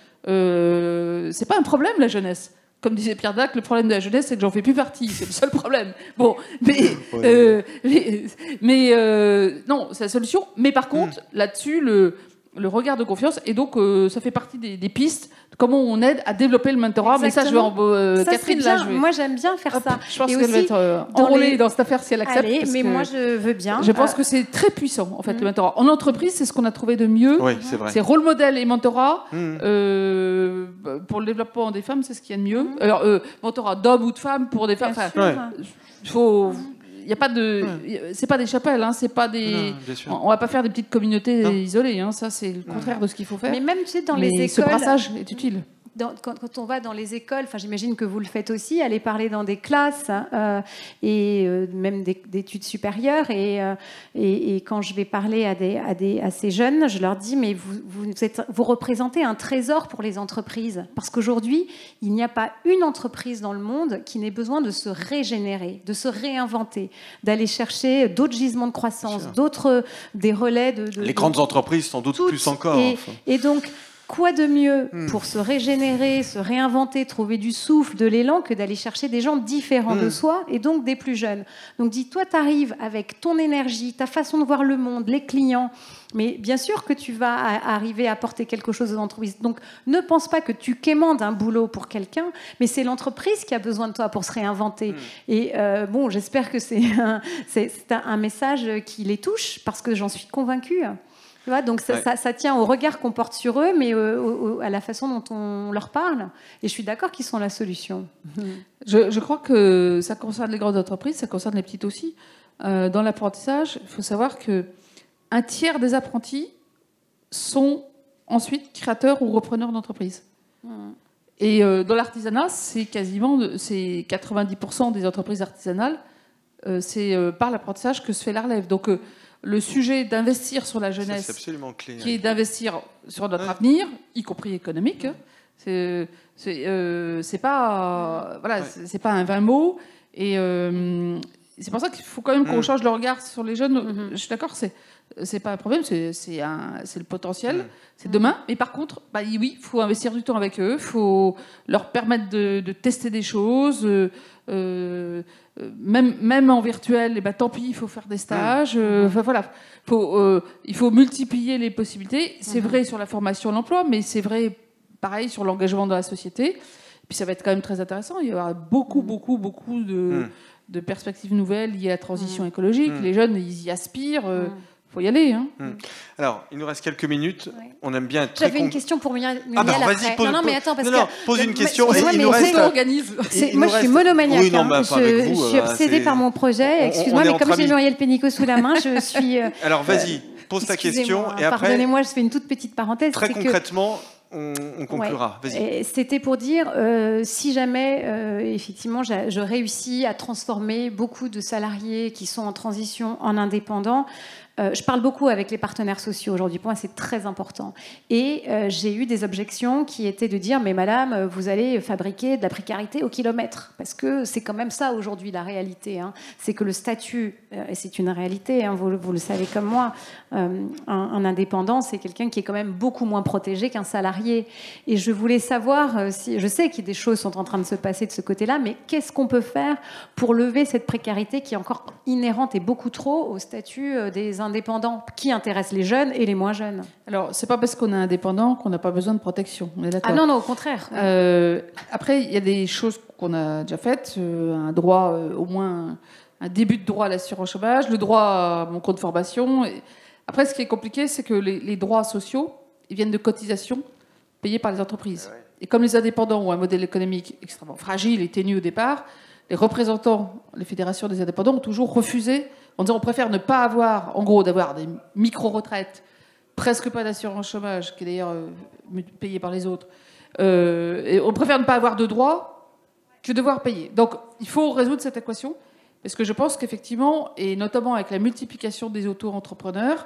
Euh, c'est pas un problème, la jeunesse. Comme disait Pierre Dac, le problème de la jeunesse, c'est que j'en fais plus partie. C'est le seul problème. Bon, mais, euh, mais, mais euh, non, c'est la solution. Mais par contre, mmh. là-dessus, le... le regard de confiance, et donc euh, ça fait partie des, des pistes de comment on aide à développer le mentorat. Exactement. Mais ça, je vais en euh, ça, Catherine là, je vais... moi j'aime bien faire Hop, ça. Je pense qu'elle va être euh, enrôlée les... dans cette affaire si elle accepte. Allez, mais moi je veux bien. Je pense euh... que c'est très puissant en fait mmh. le mentorat. En entreprise, c'est ce qu'on a trouvé de mieux. Oui, c'est vrai. C'est rôle modèle et mentorat. Mmh. Euh, pour le développement des femmes, c'est ce qu'il y a de mieux. Mmh. Alors euh, mentorat d'hommes ou de femmes pour des femmes. Il ouais. faut. Il y a pas de, ouais. c'est pas des chapelles, hein, c'est pas des. Non, on va pas faire des petites communautés non. isolées, hein, ça c'est le contraire de ce qu'il faut faire. Mais même tu sais dans Mais les écoles. Ce brassage est utile. Dans, quand, quand on va dans les écoles, enfin j'imagine que vous le faites aussi, aller parler dans des classes euh, et euh, même des, d'études supérieures. Et, euh, et, et quand je vais parler à, des, à, des, à ces jeunes, je leur dis mais vous, vous, êtes, vous représentez un trésor pour les entreprises, parce qu'aujourd'hui il n'y a pas une entreprise dans le monde qui n'ait besoin de se régénérer, de se réinventer, d'aller chercher d'autres gisements de croissance, d'autres des relais de, de les grandes de, entreprises sans doute toutes, plus encore. Et, enfin. et donc quoi de mieux mmh. pour se régénérer, se réinventer, trouver du souffle, de l'élan, que d'aller chercher des gens différents mmh. de soi, et donc des plus jeunes. Donc dis, toi, tu arrives avec ton énergie, ta façon de voir le monde, les clients, mais bien sûr que tu vas arriver à apporter quelque chose aux entreprises. Donc ne pense pas que tu quémandes un boulot pour quelqu'un, mais c'est l'entreprise qui a besoin de toi pour se réinventer. Mmh. Et euh, bon, j'espère que c'est un, c'est, c'est un message qui les touche, parce que j'en suis convaincue. Tu vois, donc ça, ouais. ça, ça tient au regard qu'on porte sur eux, mais au, au, à la façon dont on leur parle. Et je suis d'accord qu'ils sont la solution. Je, je crois que ça concerne les grandes entreprises, ça concerne les petites aussi. Euh, dans l'apprentissage, il faut savoir qu'un tiers des apprentis sont ensuite créateurs ou repreneurs d'entreprise. Mmh. Et euh, dans l'artisanat, c'est quasiment c'est quatre-vingt-dix pour cent des entreprises artisanales, euh, c'est euh, par l'apprentissage que se fait la relève. Donc, euh, le sujet d'investir sur la jeunesse, ça, c'est absolument clé, qui est d'investir sur notre ouais. avenir, y compris économique. C'est c'est euh, pas euh, voilà, ouais. c'est pas un vain mot. Et euh, c'est pour ça qu'il faut quand même qu'on mmh. change le regard sur les jeunes. Mmh. Je suis d'accord, c'est c'est pas un problème, c'est c'est le potentiel, mmh. c'est demain. Mais par contre, bah, oui, il faut investir du temps avec eux, il faut leur permettre de, de tester des choses. Euh, euh, même, même en virtuel, et bah, tant pis, il faut faire des stages. Euh, enfin, voilà, faut, euh, il faut multiplier les possibilités. C'est mmh. vrai sur la formation, l'emploi, mais c'est vrai, pareil, sur l'engagement dans la société. Puis ça va être quand même très intéressant. Il y aura beaucoup, beaucoup, beaucoup de, mmh. de perspectives nouvelles liées à la transition mmh. écologique. Mmh. Les jeunes, ils y aspirent. Il euh, mmh. faut y aller. Hein. Mmh. Alors, il nous reste quelques minutes. Ouais. On aime bien être très... J'avais une question pour Muriel ah bah, après. Pose, non, non, mais attends, parce non, non, que... pose une question. Mais, et ouais, il mais nous reste... organise. Il moi, je suis monomaniaque. Oui, non, bah, hein. je, vous, je suis obsédée par mon projet. Excuse-moi, mais comme j'ai Muriel Pénicaud sous la main, je suis... Euh, Alors, vas-y, pose ta question. Et après... Pardonnez-moi, je fais une toute petite parenthèse. Très concrètement... On, on conclura. Ouais. C'était pour dire, euh, si jamais, euh, effectivement, je réussis à transformer beaucoup de salariés qui sont en transition en indépendants, euh, je parle beaucoup avec les partenaires sociaux aujourd'hui. Pour moi, c'est très important. Et euh, j'ai eu des objections qui étaient de dire, mais madame, vous allez fabriquer de la précarité au kilomètre. Parce que c'est quand même ça, aujourd'hui, la réalité. Hein. C'est que le statut, euh, et c'est une réalité, hein, vous, vous le savez comme moi, euh, un, un indépendant, c'est quelqu'un qui est quand même beaucoup moins protégé qu'un salarié. Et je voulais savoir, euh, si, je sais que des choses sont en train de se passer de ce côté-là, mais qu'est-ce qu'on peut faire pour lever cette précarité qui est encore inhérente et beaucoup trop au statut euh, des indépendants, qui intéresse les jeunes et les moins jeunes? Alors, c'est pas parce qu'on est indépendant qu'on n'a pas besoin de protection. On est d'accord. Ah non, non, au contraire. Euh, après, il y a des choses qu'on a déjà faites, euh, un droit, euh, au moins un début de droit à l'assurance chômage, le droit à mon compte formation. Et après, ce qui est compliqué, c'est que les, les droits sociaux, ils viennent de cotisations payés par les entreprises. Ouais. Et comme les indépendants ont un modèle économique extrêmement fragile et ténu au départ, les représentants, les fédérations des indépendants ont toujours refusé, en disant on préfère ne pas avoir, en gros, d'avoir des micro-retraites, presque pas d'assurance chômage, qui est d'ailleurs euh, payée par les autres, euh, et on préfère ne pas avoir de droits que devoir payer. Donc il faut résoudre cette équation, parce que je pense qu'effectivement, et notamment avec la multiplication des auto-entrepreneurs,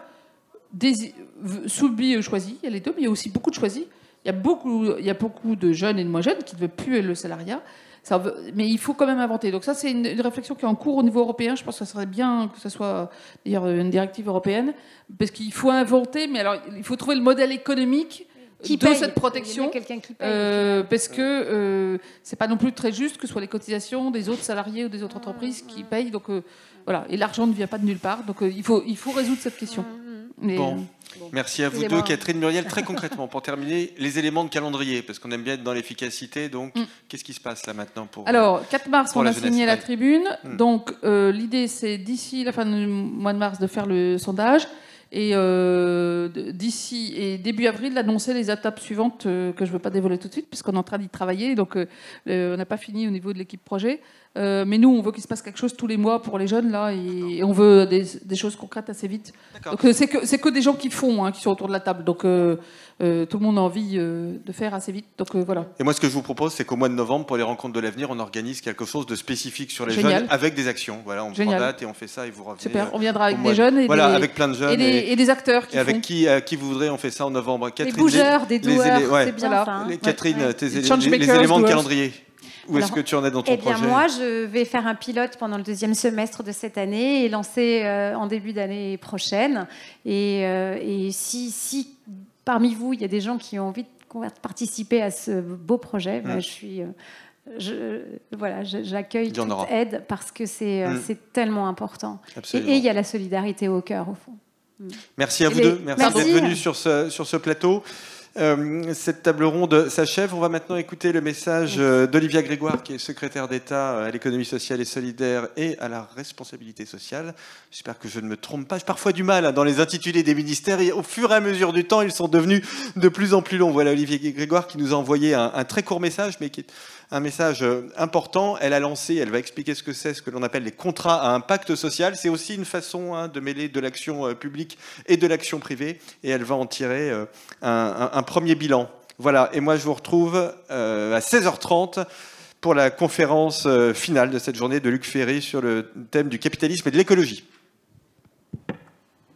des soumis ou choisis, il y a les deux, mais il y a aussi beaucoup de choisis. Il y a beaucoup, il y a beaucoup de jeunes et de moins jeunes qui ne veulent plus le salariat. Ça veut, mais il faut quand même inventer. Donc ça, c'est une, une réflexion qui est en cours au niveau européen. Je pense que ça serait bien que ce soit d'ailleurs une directive européenne, parce qu'il faut inventer, mais alors il faut trouver le modèle économique qui de paye. Cette protection, qui paye, euh, parce que euh, c'est pas non plus très juste que ce soit les cotisations des autres salariés ou des autres entreprises qui payent. Donc euh, voilà, et l'argent ne vient pas de nulle part. Donc euh, il faut il faut résoudre cette question. Mais, bon. Bon. Merci à vous deux, Catherine, Muriel. Très concrètement, pour terminer, les éléments de calendrier, parce qu'on aime bien être dans l'efficacité. Donc, mm. qu'est-ce qui se passe là maintenant pour Alors, quatre mars, on a signé la tribune. Mm. Donc, euh, l'idée, c'est d'ici la fin du mois de mars de faire le sondage. Et euh, d'ici et début avril, d'annoncer les étapes suivantes euh, que je ne veux pas dévoiler tout de suite, puisqu'on est en train d'y travailler. Donc, euh, on n'a pas fini au niveau de l'équipe projet. Euh, mais nous, on veut qu'il se passe quelque chose tous les mois pour les jeunes, là, et, et on veut des, des choses concrètes assez vite. Donc, euh, c'est que, c'est que des gens qui font, hein, qui sont autour de la table. Donc, euh, euh, tout le monde a envie euh, de faire assez vite. Donc, euh, voilà. Et moi, ce que je vous propose, c'est qu'au mois de novembre, pour les rencontres de l'avenir, on organise quelque chose de spécifique sur les Génial. jeunes, avec des actions. Voilà, on Génial. prend date et on fait ça, et vous revenez. Super, on viendra avec des jeunes et, voilà, des, avec plein de jeunes et, des, et, et des acteurs qui et avec font. qui, euh, qui vous voudrez, on fait ça en novembre. Catherine, des bougeurs, les, des doueurs, les, ouais. c'est bien voilà. Ça. Hein. Les, Catherine, ouais. tes, les, les, les éléments de calendrier. Où est-ce que tu en es dans ton eh bien, projet? Moi, je vais faire un pilote pendant le deuxième semestre de cette année et lancer euh, en début d'année prochaine. Et, euh, et si, si parmi vous, il y a des gens qui ont envie de participer à ce beau projet, mmh. bah, je suis... Euh, Je, voilà, j'accueille toute aura. aide parce que c'est mmh. c'est tellement important. Absolument. Et il y a la solidarité au cœur, au fond. Mmh. Merci à vous les... deux. Merci, Merci. d'être venus sur ce, sur ce plateau. Euh, cette table ronde s'achève. On va maintenant écouter le message euh, d'Olivia Grégoire, qui est secrétaire d'État à l'économie sociale et solidaire et à la responsabilité sociale. J'espère que je ne me trompe pas. J'ai parfois du mal hein, dans les intitulés des ministères. Et au fur et à mesure du temps, ils sont devenus de plus en plus longs. Voilà Olivia Grégoire qui nous a envoyé un, un très court message, mais qui est un message important. Elle a lancé, elle va expliquer ce que c'est, ce que l'on appelle les contrats à impact social. C'est aussi une façon hein, de mêler de l'action publique et de l'action privée. Et elle va en tirer euh, un, un, un premier bilan. Voilà, et moi je vous retrouve euh, à seize heures trente pour la conférence euh, finale de cette journée de Luc Ferry sur le thème du capitalisme et de l'écologie.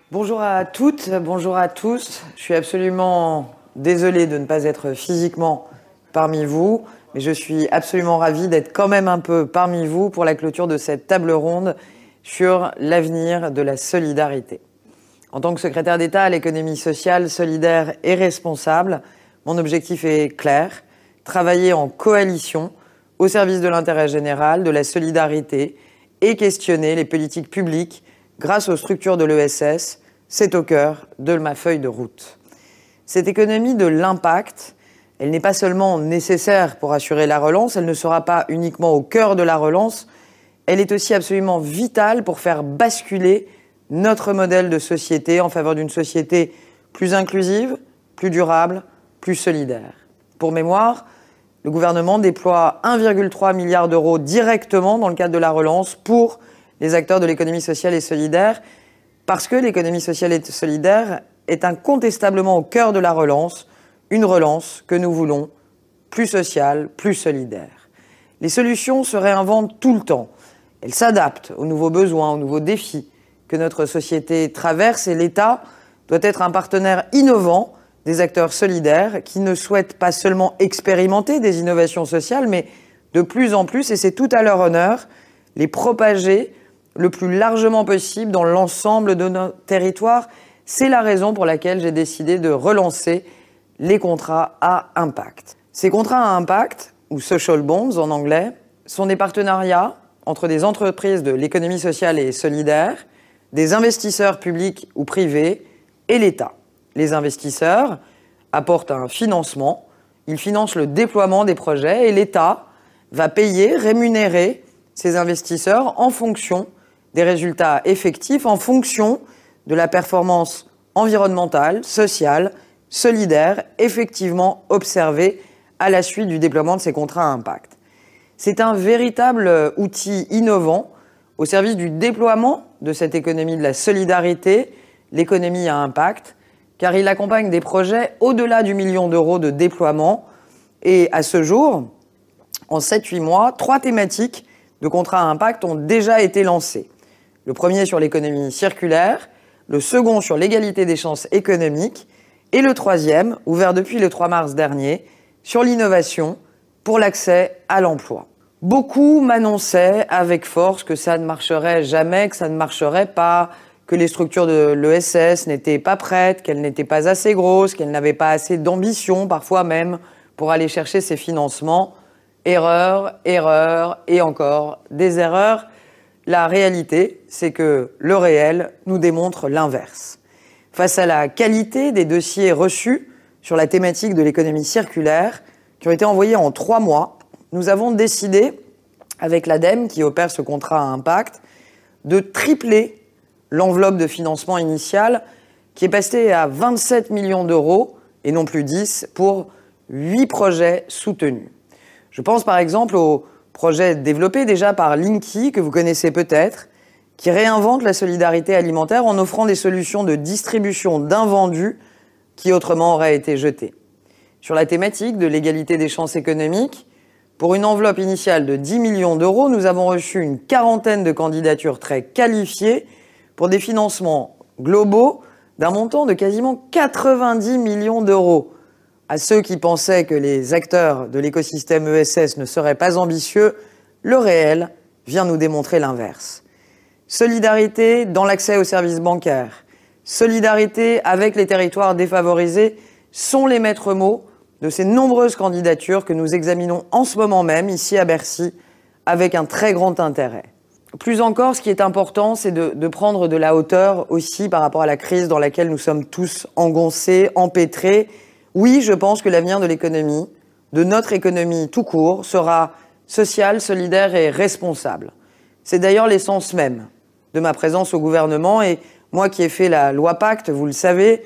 Bonjour à toutes, bonjour à tous. Je suis absolument désolée de ne pas être physiquement parmi vous, mais je suis absolument ravie d'être quand même un peu parmi vous pour la clôture de cette table ronde sur l'avenir de la solidarité. En tant que secrétaire d'État à l'économie sociale, solidaire et responsable, mon objectif est clair, travailler en coalition au service de l'intérêt général, de la solidarité et questionner les politiques publiques grâce aux structures de l'E S S. C'est au cœur de ma feuille de route. Cette économie de l'impact, elle n'est pas seulement nécessaire pour assurer la relance, elle ne sera pas uniquement au cœur de la relance, elle est aussi absolument vitale pour faire basculer notre modèle de société en faveur d'une société plus inclusive, plus durable, plus solidaire. Pour mémoire, le gouvernement déploie un virgule trois milliard d'euros directement dans le cadre de la relance pour les acteurs de l'économie sociale et solidaire, parce que l'économie sociale et solidaire est incontestablement au cœur de la relance, une relance que nous voulons plus sociale, plus solidaire. Les solutions se réinventent tout le temps. Elles s'adaptent aux nouveaux besoins, aux nouveaux défis que notre société traverse, et l'État doit être un partenaire innovant des acteurs solidaires qui ne souhaitent pas seulement expérimenter des innovations sociales, mais de plus en plus, et c'est tout à leur honneur, les propager le plus largement possible dans l'ensemble de nos territoires. C'est la raison pour laquelle j'ai décidé de relancer les contrats à impact. Ces contrats à impact, ou social bonds en anglais, sont des partenariats entre des entreprises de l'économie sociale et solidaire, des investisseurs publics ou privés et l'État. Les investisseurs apportent un financement, ils financent le déploiement des projets et l'État va payer, rémunérer ces investisseurs en fonction des résultats effectifs, en fonction de la performance environnementale, sociale, solidaire, effectivement observée à la suite du déploiement de ces contrats à impact. C'est un véritable outil innovant au service du déploiement de cette économie de la solidarité, l'économie à impact, car il accompagne des projets au-delà du million d'euros de déploiement. Et à ce jour, en sept huit mois, trois thématiques de contrats à impact ont déjà été lancées. Le premier sur l'économie circulaire, le second sur l'égalité des chances économiques, et le troisième, ouvert depuis le trois mars dernier, sur l'innovation pour l'accès à l'emploi. Beaucoup m'annonçaient avec force que ça ne marcherait jamais, que ça ne marcherait pas, que les structures de l'E S S n'étaient pas prêtes, qu'elles n'étaient pas assez grosses, qu'elles n'avaient pas assez d'ambition, parfois même, pour aller chercher ces financements. Erreur, erreur et encore des erreurs. La réalité, c'est que le réel nous démontre l'inverse. Face à la qualité des dossiers reçus sur la thématique de l'économie circulaire, qui ont été envoyés en trois mois, nous avons décidé, avec l'ADEME, qui opère ce contrat à impact, de tripler l'enveloppe de financement initiale, qui est passée à vingt-sept millions d'euros, et non plus dix, pour huit projets soutenus. Je pense par exemple au projet développé déjà par Linky, que vous connaissez peut-être, qui réinvente la solidarité alimentaire en offrant des solutions de distribution d'invendus qui autrement auraient été jetés. Sur la thématique de l'égalité des chances économiques, pour une enveloppe initiale de dix millions d'euros, nous avons reçu une quarantaine de candidatures très qualifiées pour des financements globaux d'un montant de quasiment quatre-vingt-dix millions d'euros. À ceux qui pensaient que les acteurs de l'écosystème E S S ne seraient pas ambitieux, le réel vient nous démontrer l'inverse. Solidarité dans l'accès aux services bancaires, solidarité avec les territoires défavorisés sont les maîtres mots de ces nombreuses candidatures que nous examinons en ce moment même ici à Bercy avec un très grand intérêt. Plus encore, ce qui est important, c'est de, de prendre de la hauteur aussi par rapport à la crise dans laquelle nous sommes tous engoncés, empêtrés. Oui, je pense que l'avenir de l'économie, de notre économie tout court, sera social, solidaire et responsable. C'est d'ailleurs l'essence même de ma présence au gouvernement, et moi qui ai fait la loi Pacte, vous le savez,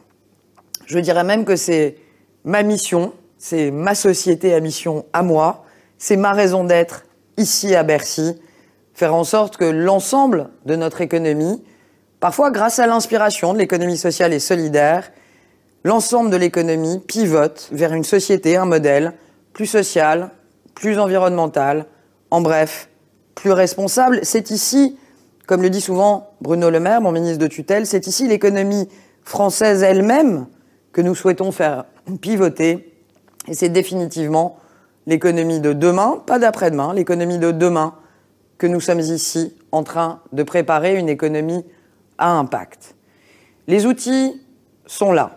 je dirais même que c'est ma mission, c'est ma société à mission à moi, c'est ma raison d'être ici à Bercy, faire en sorte que l'ensemble de notre économie, parfois grâce à l'inspiration de l'économie sociale et solidaire, l'ensemble de l'économie pivote vers une société, un modèle plus social, plus environnemental, en bref, plus responsable. C'est ici, comme le dit souvent Bruno Le Maire, mon ministre de tutelle, c'est ici l'économie française elle-même que nous souhaitons faire pivoter. Et c'est définitivement l'économie de demain, pas d'après-demain, l'économie de demain que nous sommes ici en train de préparer, une économie à impact. Les outils sont là.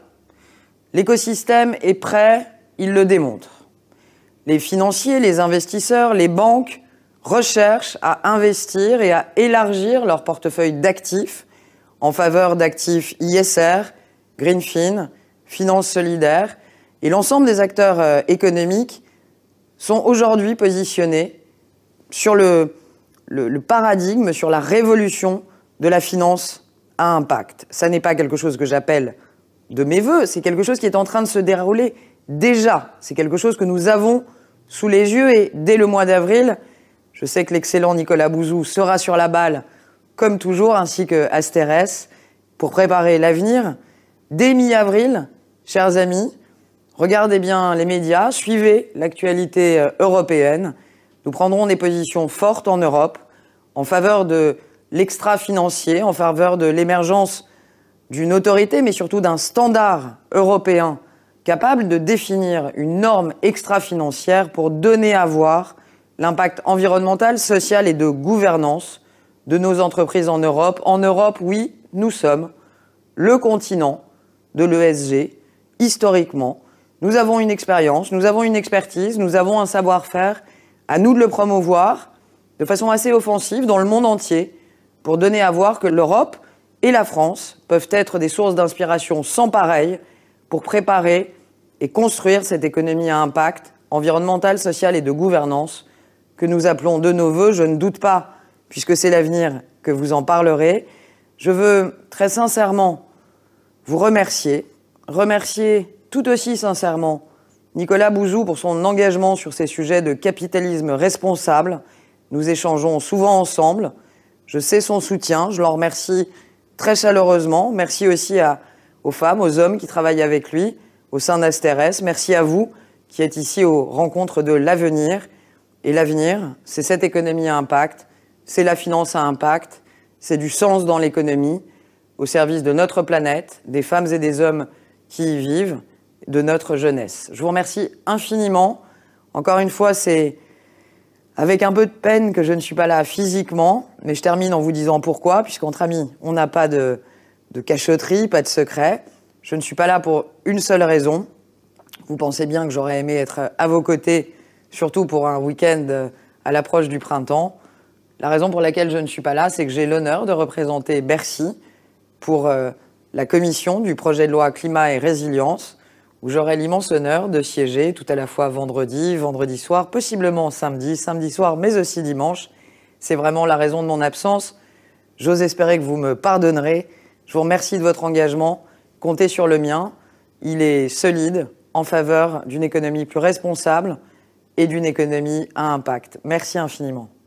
L'écosystème est prêt, il le démontre. Les financiers, les investisseurs, les banques recherchent à investir et à élargir leur portefeuille d'actifs en faveur d'actifs I S R, Greenfin, Finance solidaire. Et l'ensemble des acteurs euh, économiques sont aujourd'hui positionnés sur le, le, le paradigme, sur la révolution de la finance à impact. Ça n'est pas quelque chose que j'appelle de mes voeux, c'est quelque chose qui est en train de se dérouler déjà. C'est quelque chose que nous avons sous les yeux et dès le mois d'avril, je sais que l'excellent Nicolas Bouzou sera sur la balle, comme toujours, ainsi que Asterès, pour préparer l'avenir. Dès mi-avril, chers amis, regardez bien les médias, suivez l'actualité européenne. Nous prendrons des positions fortes en Europe en faveur de l'extra-financier, en faveur de l'émergence d'une autorité, mais surtout d'un standard européen capable de définir une norme extra-financière pour donner à voir l'impact environnemental, social et de gouvernance de nos entreprises en Europe. En Europe, oui, nous sommes le continent de l'E S G, historiquement. Nous avons une expérience, nous avons une expertise, nous avons un savoir-faire. À nous de le promouvoir de façon assez offensive dans le monde entier pour donner à voir que l'Europe et la France peuvent être des sources d'inspiration sans pareil pour préparer et construire cette économie à impact environnemental, social et de gouvernance que nous appelons de nos voeux. Je ne doute pas, puisque c'est l'avenir, que vous en parlerez. Je veux très sincèrement vous remercier, remercier tout aussi sincèrement Nicolas Bouzou pour son engagement sur ces sujets de capitalisme responsable. Nous échangeons souvent ensemble. Je sais son soutien, je l'en remercie très chaleureusement. Merci aussi à, aux femmes, aux hommes qui travaillent avec lui au sein d'Asterès. Merci à vous qui êtes ici aux rencontres de l'avenir. Et l'avenir, c'est cette économie à impact, c'est la finance à impact, c'est du sens dans l'économie, au service de notre planète, des femmes et des hommes qui y vivent, de notre jeunesse. Je vous remercie infiniment. Encore une fois, c'est avec un peu de peine que je ne suis pas là physiquement, mais je termine en vous disant pourquoi, puisqu'entre amis, on n'a pas de, de cachotterie, pas de secret. Je ne suis pas là pour une seule raison. Vous pensez bien que j'aurais aimé être à vos côtés, surtout pour un week-end à l'approche du printemps. La raison pour laquelle je ne suis pas là, c'est que j'ai l'honneur de représenter Bercy pour euh, la commission du projet de loi Climat et Résilience, où j'aurai l'immense honneur de siéger tout à la fois vendredi, vendredi soir, possiblement samedi, samedi soir, mais aussi dimanche. C'est vraiment la raison de mon absence. J'ose espérer que vous me pardonnerez. Je vous remercie de votre engagement. Comptez sur le mien. Il est solide en faveur d'une économie plus responsable et d'une économie à impact. Merci infiniment.